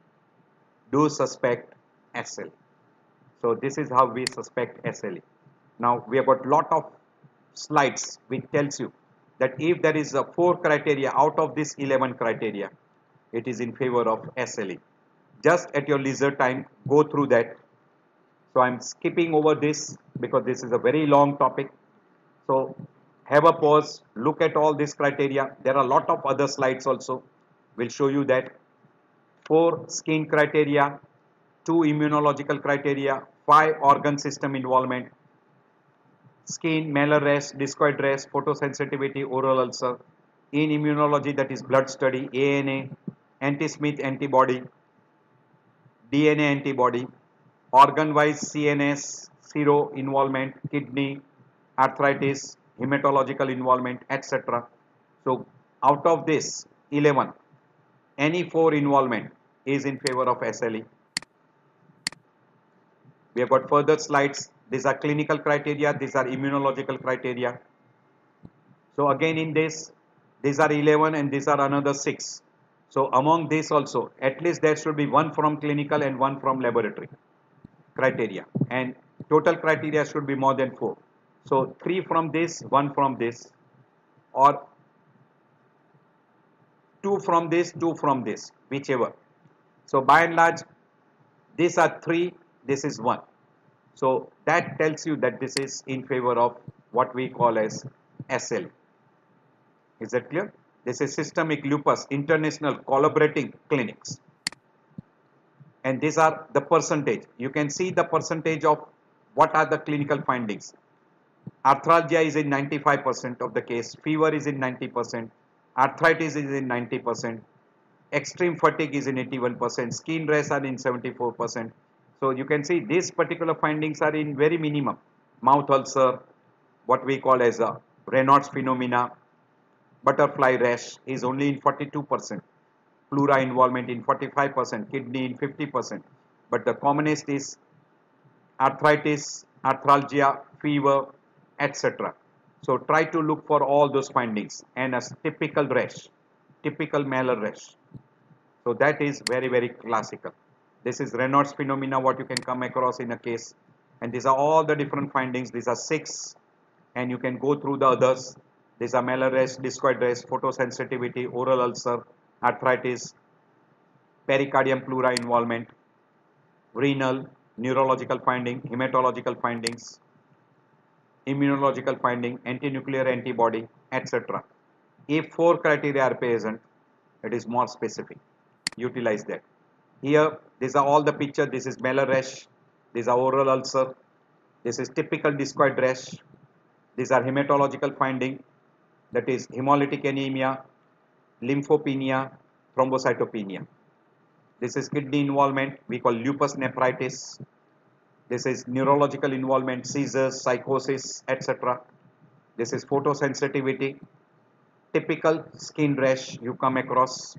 Speaker 1: do suspect S L E. So this is how we suspect S L E. Now we have got lot of slides which tells you that if there is a four criteria out of this eleven criteria, it is in favor of S L E. Just at your leisure time, go through that. So I am skipping over this because this is a very long topic. So have a pause, look at all these criteria. There are a lot of other slides also. We'll show you that. Four skin criteria, two immunological criteria, five organ system involvement, skin, malar rash, discoid rash, photosensitivity, oral ulcer. In immunology, that is blood study, A N A, anti-Smith antibody, D N A antibody, organ-wise C N S, sero involvement, kidney, arthritis, hematological involvement, et cetera. So out of this eleven, any four involvement is in favor of S L E. We have got further slides. These are clinical criteria, these are immunological criteria. So again in this, these are eleven and these are another six. So among this also, at least there should be one from clinical and one from laboratory criteria, and total criteria should be more than four. So three from this, one from this, or two from this, two from this, whichever. So by and large, these are three, this is one. So that tells you that this is in favor of what we call as S L E. Is that clear? This is Systemic Lupus International Collaborating Clinics. And these are the percentage. You can see the percentage of what are the clinical findings. Arthralgia is in ninety-five percent of the case, fever is in ninety percent, arthritis is in ninety percent, extreme fatigue is in eighty-one percent, skin rash are in seventy-four percent. So you can see these particular findings are in very minimum. Mouth ulcer, what we call as a Raynaud's phenomena, butterfly rash is only in forty-two percent, pleura involvement in forty-five percent, kidney in fifty percent. But the commonest is arthritis, arthralgia, fever, et cetera. So try to look for all those findings and a typical rash, typical malar rash. So that is very, very classical. This is Raynaud's phenomena, what you can come across in a case. And these are all the different findings. These are six, and you can go through the others. These are malar rash, discoid rash, photosensitivity, oral ulcer, arthritis, pericardium pleura involvement, renal, neurological finding, hematological findings, immunological finding, anti-nuclear antibody, et cetera. If four criteria are present, it is more specific. Utilize that. Here, these are all the picture. This is malar rash. These are oral ulcer. This is typical discoid rash. These are hematological finding. That is hemolytic anemia, lymphopenia, thrombocytopenia. This is kidney involvement. We call lupus nephritis. This is neurological involvement, seizures, psychosis, et cetera. This is photosensitivity, typical skin rash you come across,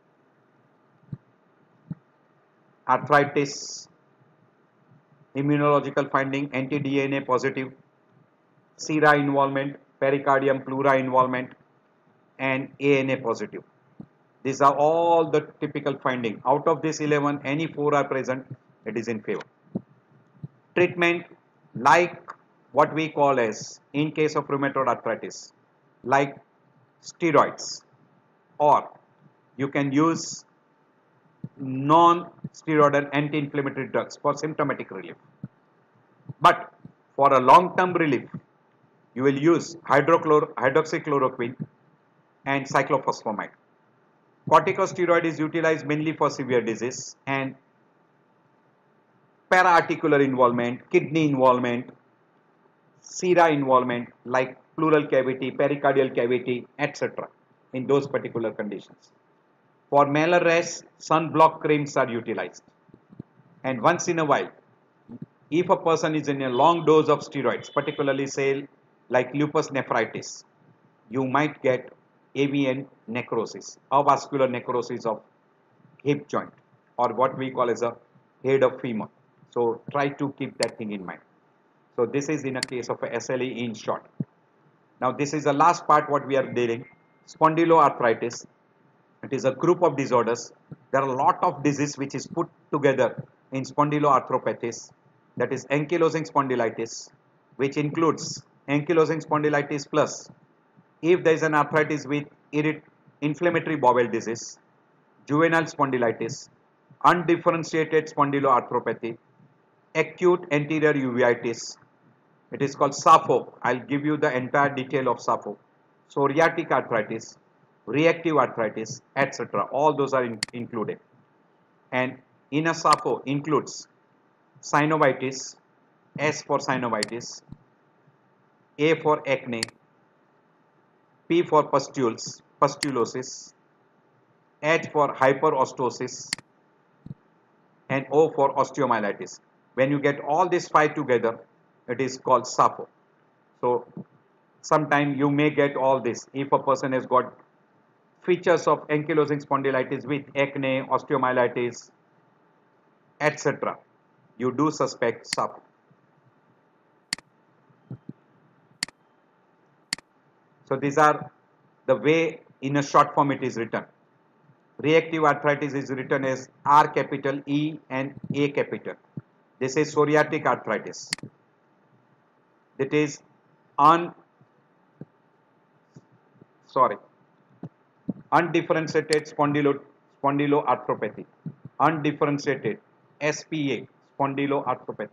Speaker 1: arthritis, immunological finding, anti-D N A positive, sera involvement, pericardium, pleura involvement, and A N A positive. These are all the typical finding. Out of this eleven, any four are present, it is in favor. Treatment, like what we call as, in case of rheumatoid arthritis, like steroids, or you can use non-steroidal anti-inflammatory drugs for symptomatic relief. But for a long-term relief, you will use hydrochlor hydroxychloroquine and cyclophosphamide. Corticosteroid is utilized mainly for severe disease, and para-articular involvement, kidney involvement, sera involvement like pleural cavity, pericardial cavity, et cetera in those particular conditions. For malar rash, sunblock creams are utilized. And once in a while, if a person is in a long dose of steroids, particularly say like lupus nephritis, you might get A V N necrosis, avascular necrosis of hip joint, or what we call as a head of femur. So try to keep that thing in mind. So this is in a case of a S L E in short. Now this is the last part what we are dealing, spondyloarthritis. It is a group of disorders. There are a lot of disease which is put together in spondyloarthropathies. That is ankylosing spondylitis, which includes ankylosing spondylitis plus if there is an arthritis with inflammatory bowel disease, juvenile spondylitis, undifferentiated spondyloarthropathy, acute anterior uveitis. It is called S A F O. I'll give you the entire detail of S A F O. Psoriatic arthritis, reactive arthritis, et cetera. All those are in, included. And in a S A F O includes synovitis, S for synovitis, A for acne, P for pustules, pustulosis, H for hyperostosis, and O for osteomyelitis. When you get all these five together, it is called S A F O. So, sometime you may get all this if a person has got features of ankylosing spondylitis with acne, osteomyelitis, et cetera. You do suspect S A F O. So these are the way in a short form it is written. Reactive arthritis is written as R capital E and A capital. This is psoriatic arthritis. That is un sorry undifferentiated spondylo spondyloarthropathy. Undifferentiated S P A spondyloarthropathy.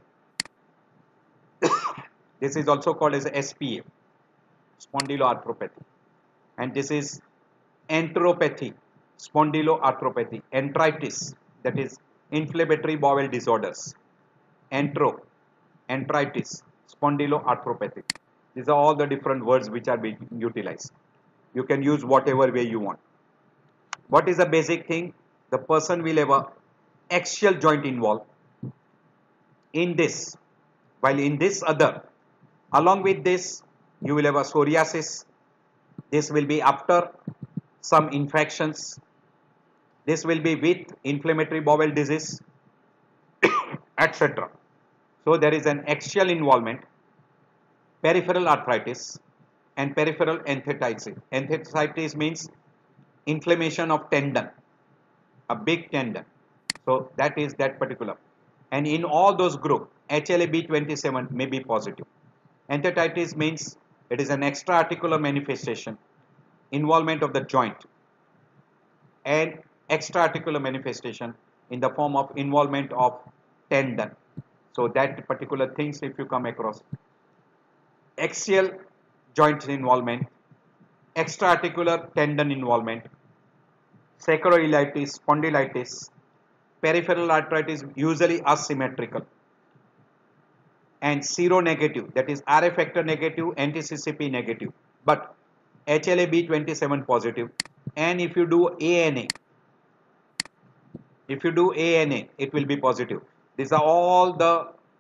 Speaker 1: This is also called as S P A spondyloarthropathy, and this is enteropathy spondyloarthropathy. Enteritis, that is inflammatory bowel disorders. Entero, enteritis, spondyloarthropathy. These are all the different words which are being utilized. You can use whatever way you want. What is the basic thing? The person will have a axial joint involved in this, while in this other. Along with this, you will have a psoriasis. This will be after some infections. This will be with inflammatory bowel disease, et cetera. So there is an axial involvement, peripheral arthritis, and peripheral enthesitis. Enthesitis means inflammation of tendon, a big tendon. So that is that particular. And in all those group, H L A B twenty-seven may be positive. Enthesitis means it is an extra-articular manifestation, involvement of the joint, and extra-articular manifestation in the form of involvement of tendon. So that particular things if you come across. Axial joint involvement, extra-articular tendon involvement, sacroiliitis, spondylitis, peripheral arthritis usually asymmetrical, and seronegative, that is R F factor negative, anti-C C P negative, but H L A B twenty-seven positive. And if you do A N A, if you do A N A, it will be positive. These are all the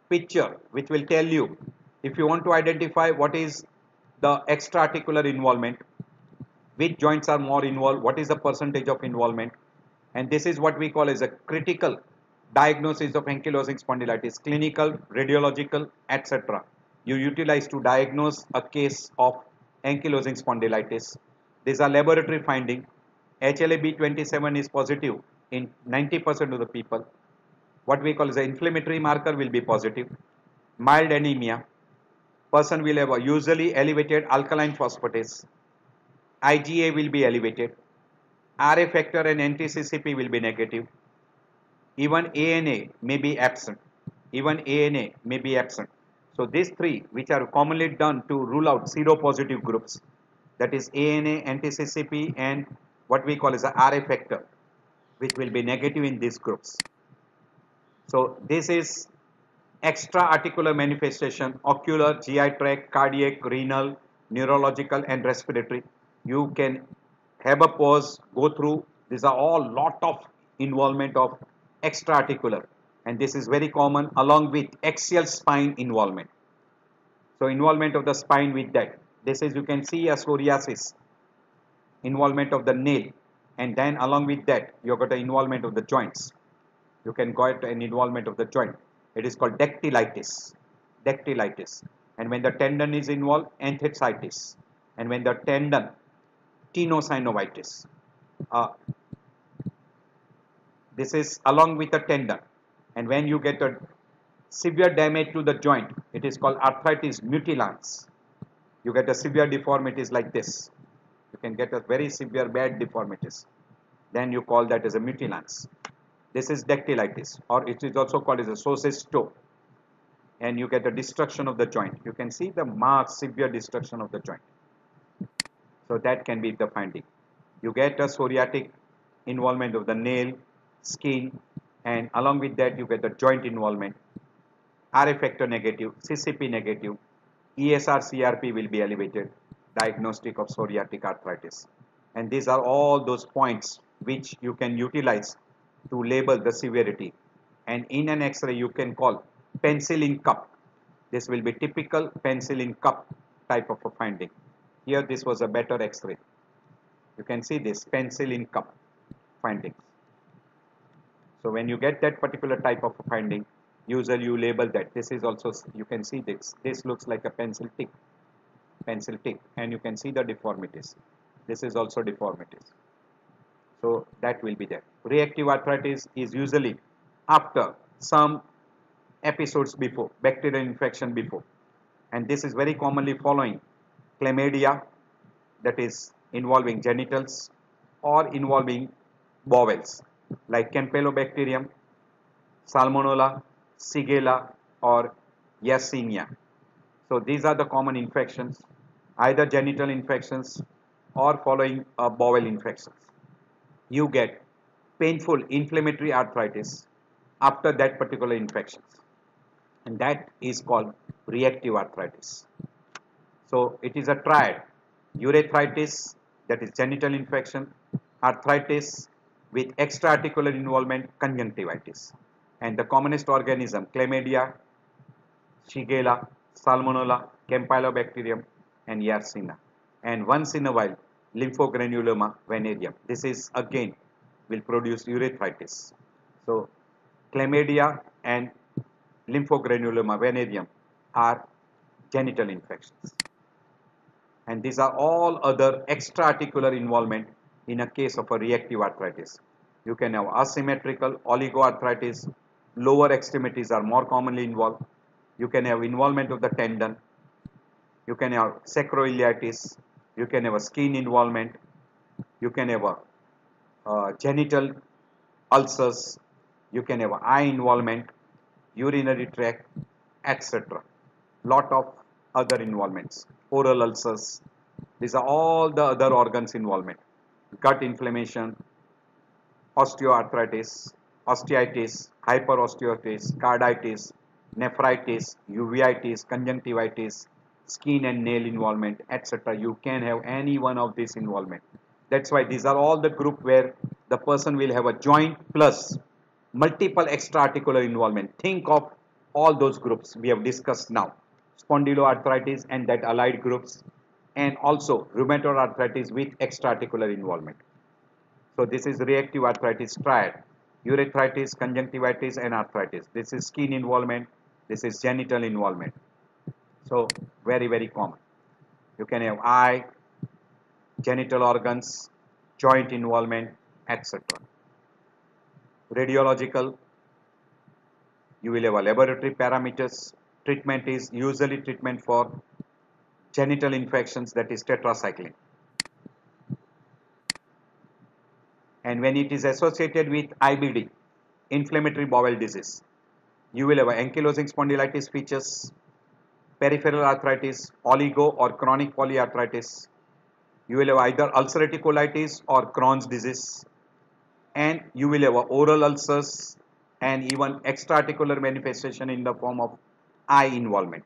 Speaker 1: picture which will tell you if you want to identify what is the extra-articular involvement, which joints are more involved, what is the percentage of involvement, and this is what we call as a critical diagnosis of ankylosing spondylitis, clinical, radiological, et cetera. You utilize to diagnose a case of ankylosing spondylitis. These are laboratory finding. H L A B twenty-seven is positive in ninety percent of the people. What we call as an inflammatory marker will be positive. Mild anemia. Person will have a usually elevated alkaline phosphatase. I G A will be elevated. R A factor and anti C C P will be negative. Even A N A may be absent. Even A N A may be absent. So these three, which are commonly done to rule out seropositive groups, that is A N A, anti C C P, and what we call as a R A factor, which will be negative in these groups. So this is extra-articular manifestation: ocular, G I tract, cardiac, renal, neurological, and respiratory. You can have a pause, go through. These are all lot of involvement of extra-articular, and this is very common along with axial spine involvement. So involvement of the spine with that. This is, you can see a psoriasis, involvement of the nail, and then along with that you got the involvement of the joints. You can get an involvement of the joint. It is called dactylitis. Dactylitis. And when the tendon is involved, enthesitis. And when the tendon, tenosynovitis. Uh, this is along with the tendon. And when you get a severe damage to the joint, it is called arthritis mutilans. You get a severe deformities like this. You can get a very severe bad deformities. Then you call that as a mutilans. This is dactylitis, or it is also called as a psoas toe. And you get the destruction of the joint. You can see the marked severe destruction of the joint. So that can be the finding. You get a psoriatic involvement of the nail, skin, and along with that you get the joint involvement. R A factor negative, C C P negative, E S R C R P will be elevated, diagnostic of psoriatic arthritis. And these are all those points which you can utilize to label the severity. And in an X-ray you can call penicillin cup. This will be typical penicillin cup type of a finding. Here this was a better X-ray. You can see this penicillin cup findings. So when you get that particular type of a finding, usually you label that. This is also, you can see this. This looks like a pencil tip. Pencil tip. And you can see the deformities. This is also deformities. So that will be there. Reactive arthritis is usually after some episodes before, bacterial infection before. And this is very commonly following chlamydia, that is involving genitals, or involving bowels like Campylobacterium, Salmonella, Shigella, or Yersinia. So these are the common infections, either genital infections or following uh, bowel infections. You get painful inflammatory arthritis after that particular infections, and that is called reactive arthritis. So it is a triad: urethritis, that is genital infection; arthritis with extra-articular involvement, conjunctivitis. And the commonest organism: chlamydia, Shigella, Salmonella, Campylobacterium, and Yersinia. And once in a while, lymphogranuloma venereum. This is again will produce urethritis. So chlamydia and lymphogranuloma venereum are genital infections. And these are all other extra-articular involvement in a case of a reactive arthritis. You can have asymmetrical oligoarthritis. Lower extremities are more commonly involved. You can have involvement of the tendon. You can have sacroiliitis. You can have a skin involvement. You can have a uh, genital ulcers. You can have eye involvement, urinary tract, et cetera. Lot of other involvements, oral ulcers. These are all the other organs involvement. Gut inflammation, osteoarthritis, osteitis, hyperosteosis, carditis, nephritis, uveitis, conjunctivitis, skin and nail involvement, et cetera. You can have any one of these involvement. That's why these are all the group where the person will have a joint plus multiple extra-articular involvement. Think of all those groups we have discussed now, spondyloarthritis and that allied groups, and also rheumatoid arthritis with extra-articular involvement. So this is reactive arthritis triad, urethritis, conjunctivitis and arthritis. This is skin involvement, this is genital involvement. So very, very common. You can have eye, genital organs, joint involvement, et cetera. Radiological, you will have a laboratory parameters. Treatment is usually treatment for genital infections, that is tetracycline. And when it is associated with I B D, inflammatory bowel disease, you will have ankylosing spondylitis features, peripheral arthritis, oligo or chronic polyarthritis. You will have either ulcerative colitis or Crohn's disease, and you will have oral ulcers and even extra-articular manifestation in the form of eye involvement.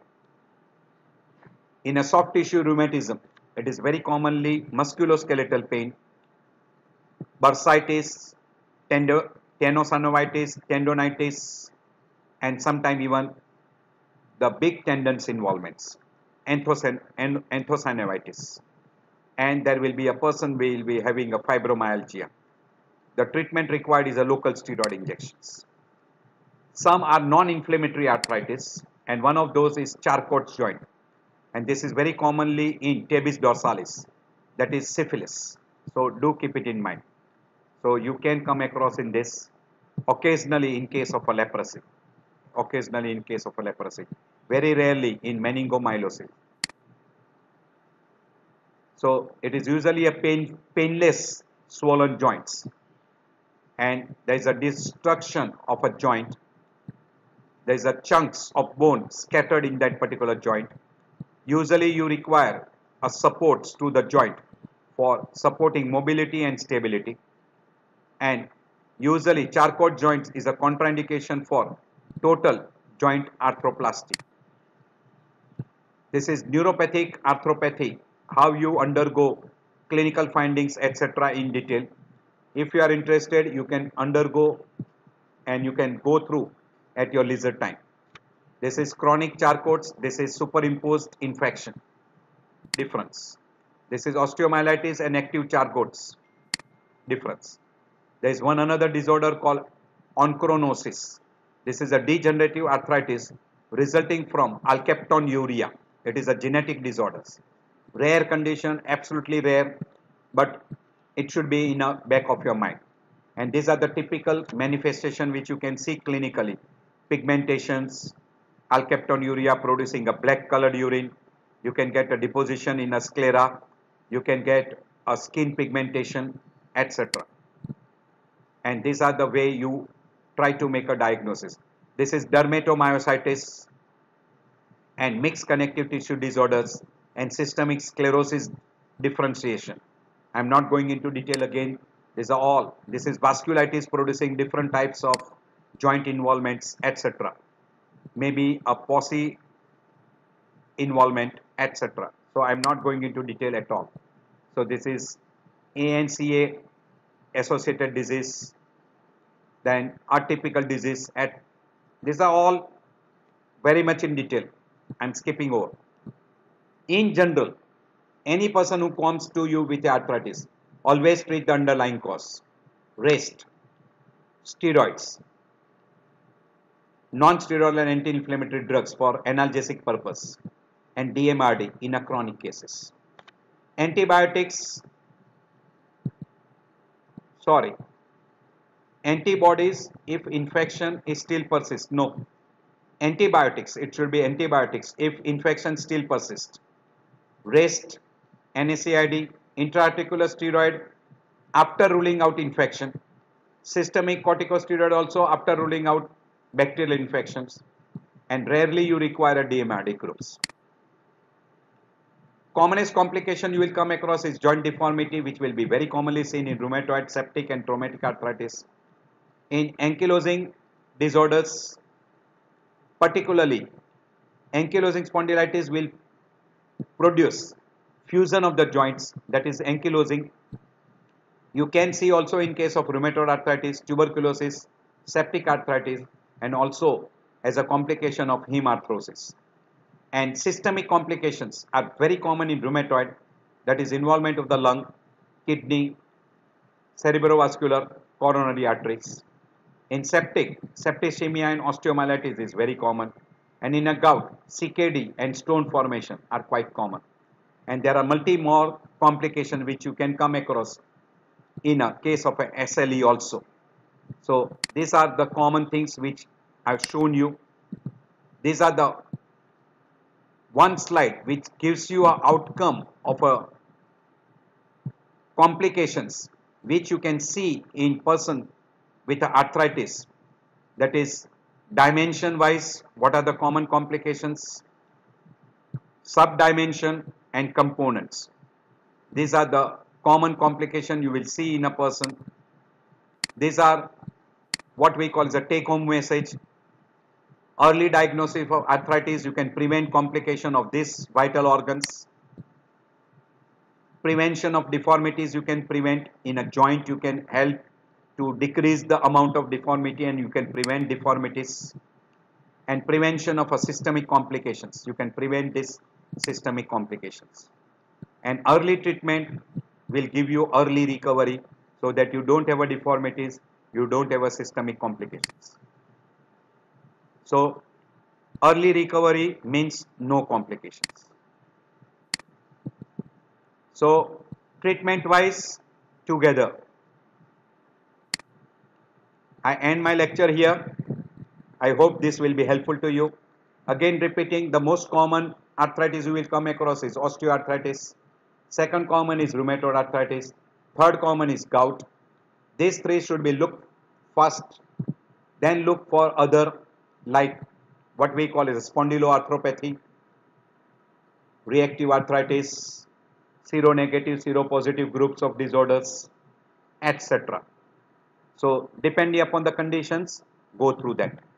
Speaker 1: In a soft tissue rheumatism, it is very commonly musculoskeletal pain, bursitis, tendo, tenosynovitis, tendonitis, and sometimes even the big tendons involvements, anthocyn, anthosynovitis. And there will be a person will be having a fibromyalgia. The treatment required is a local steroid injections. Some are non-inflammatory arthritis, and one of those is Charcot's joint, and this is very commonly in tabes dorsalis, that is syphilis. So do keep it in mind. So you can come across in this occasionally in case of a leprosy, occasionally in case of a leprosy, very rarely in meningomyelocele. So it is usually a pain, painless swollen joints, and there is a destruction of a joint. There is a chunks of bone scattered in that particular joint. Usually you require a supports to the joint for supporting mobility and stability. And usually Charcot joints is a contraindication for total joint arthroplasty. This is neuropathic arthropathy, how you undergo clinical findings, et cetera in detail. If you are interested, you can undergo and you can go through at your leisure time. This is chronic Charcot's, this is superimposed infection, difference. This is osteomyelitis and active Charcot's, difference. There is one another disorder called onchronosis. This is a degenerative arthritis resulting from alkaptonuria. It is a genetic disorder. Rare condition, absolutely rare, but it should be in the back of your mind. And these are the typical manifestation which you can see clinically. Pigmentations, alkaptonuria producing a black colored urine. You can get a deposition in a sclera. You can get a skin pigmentation, et cetera. And these are the way you try to make a diagnosis. This is dermatomyositis and mixed connective tissue disorders and systemic sclerosis differentiation. I am not going into detail again. These are all. This is vasculitis producing different types of joint involvements, et cetera. Maybe a posse involvement, et cetera. So I am not going into detail at all. So this is A N C A associated disease, then atypical disease. At these are all very much in detail. I am skipping over. In general, any person who comes to you with arthritis, always treat the underlying cause. Rest, steroids, non-steroidal and anti-inflammatory drugs for analgesic purpose, and D M R D in a chronic cases. Antibiotics, sorry, antibodies if infection is still persists. No, antibiotics, it should be antibiotics if infection still persists. Rest, N S A I D, intraarticular steroid after ruling out infection, systemic corticosteroid also after ruling out bacterial infections, and rarely you require a D M R D groups. Commonest complication you will come across is joint deformity, which will be very commonly seen in rheumatoid, septic and traumatic arthritis. In ankylosing disorders, particularly ankylosing spondylitis will produce fusion of the joints, that is ankylosing. You can see also in case of rheumatoid arthritis, tuberculosis, septic arthritis, and also as a complication of hemarthrosis. And systemic complications are very common in rheumatoid, that is involvement of the lung, kidney, cerebrovascular, coronary arteries. In septic, septicemia and osteomyelitis is very common. And in a gout, C K D and stone formation are quite common. And there are multi more complications which you can come across in a case of a S L E also. So these are the common things which I've shown you. These are the one slide which gives you an outcome of a complications which you can see in person with arthritis, that is dimension wise what are the common complications, subdimension and components. These are the common complication you will see in a person. These are what we call as a take home message. Early diagnosis of arthritis, you can prevent complication of these vital organs. Prevention of deformities, you can prevent in a joint, you can help to decrease the amount of deformity and you can prevent deformities. And prevention of a systemic complications, you can prevent this systemic complications. And early treatment will give you early recovery so that you don't have a deformities, you don't have a systemic complications. So early recovery means no complications. So treatment wise together, I end my lecture here. I hope this will be helpful to you. Again repeating, the most common arthritis you will come across is osteoarthritis. Second common is rheumatoid arthritis. Third common is gout. These three should be looked first. Then look for other like what we call as spondyloarthropathy, reactive arthritis, seronegative, seropositive groups of disorders, et cetera. So depending upon the conditions, go through that.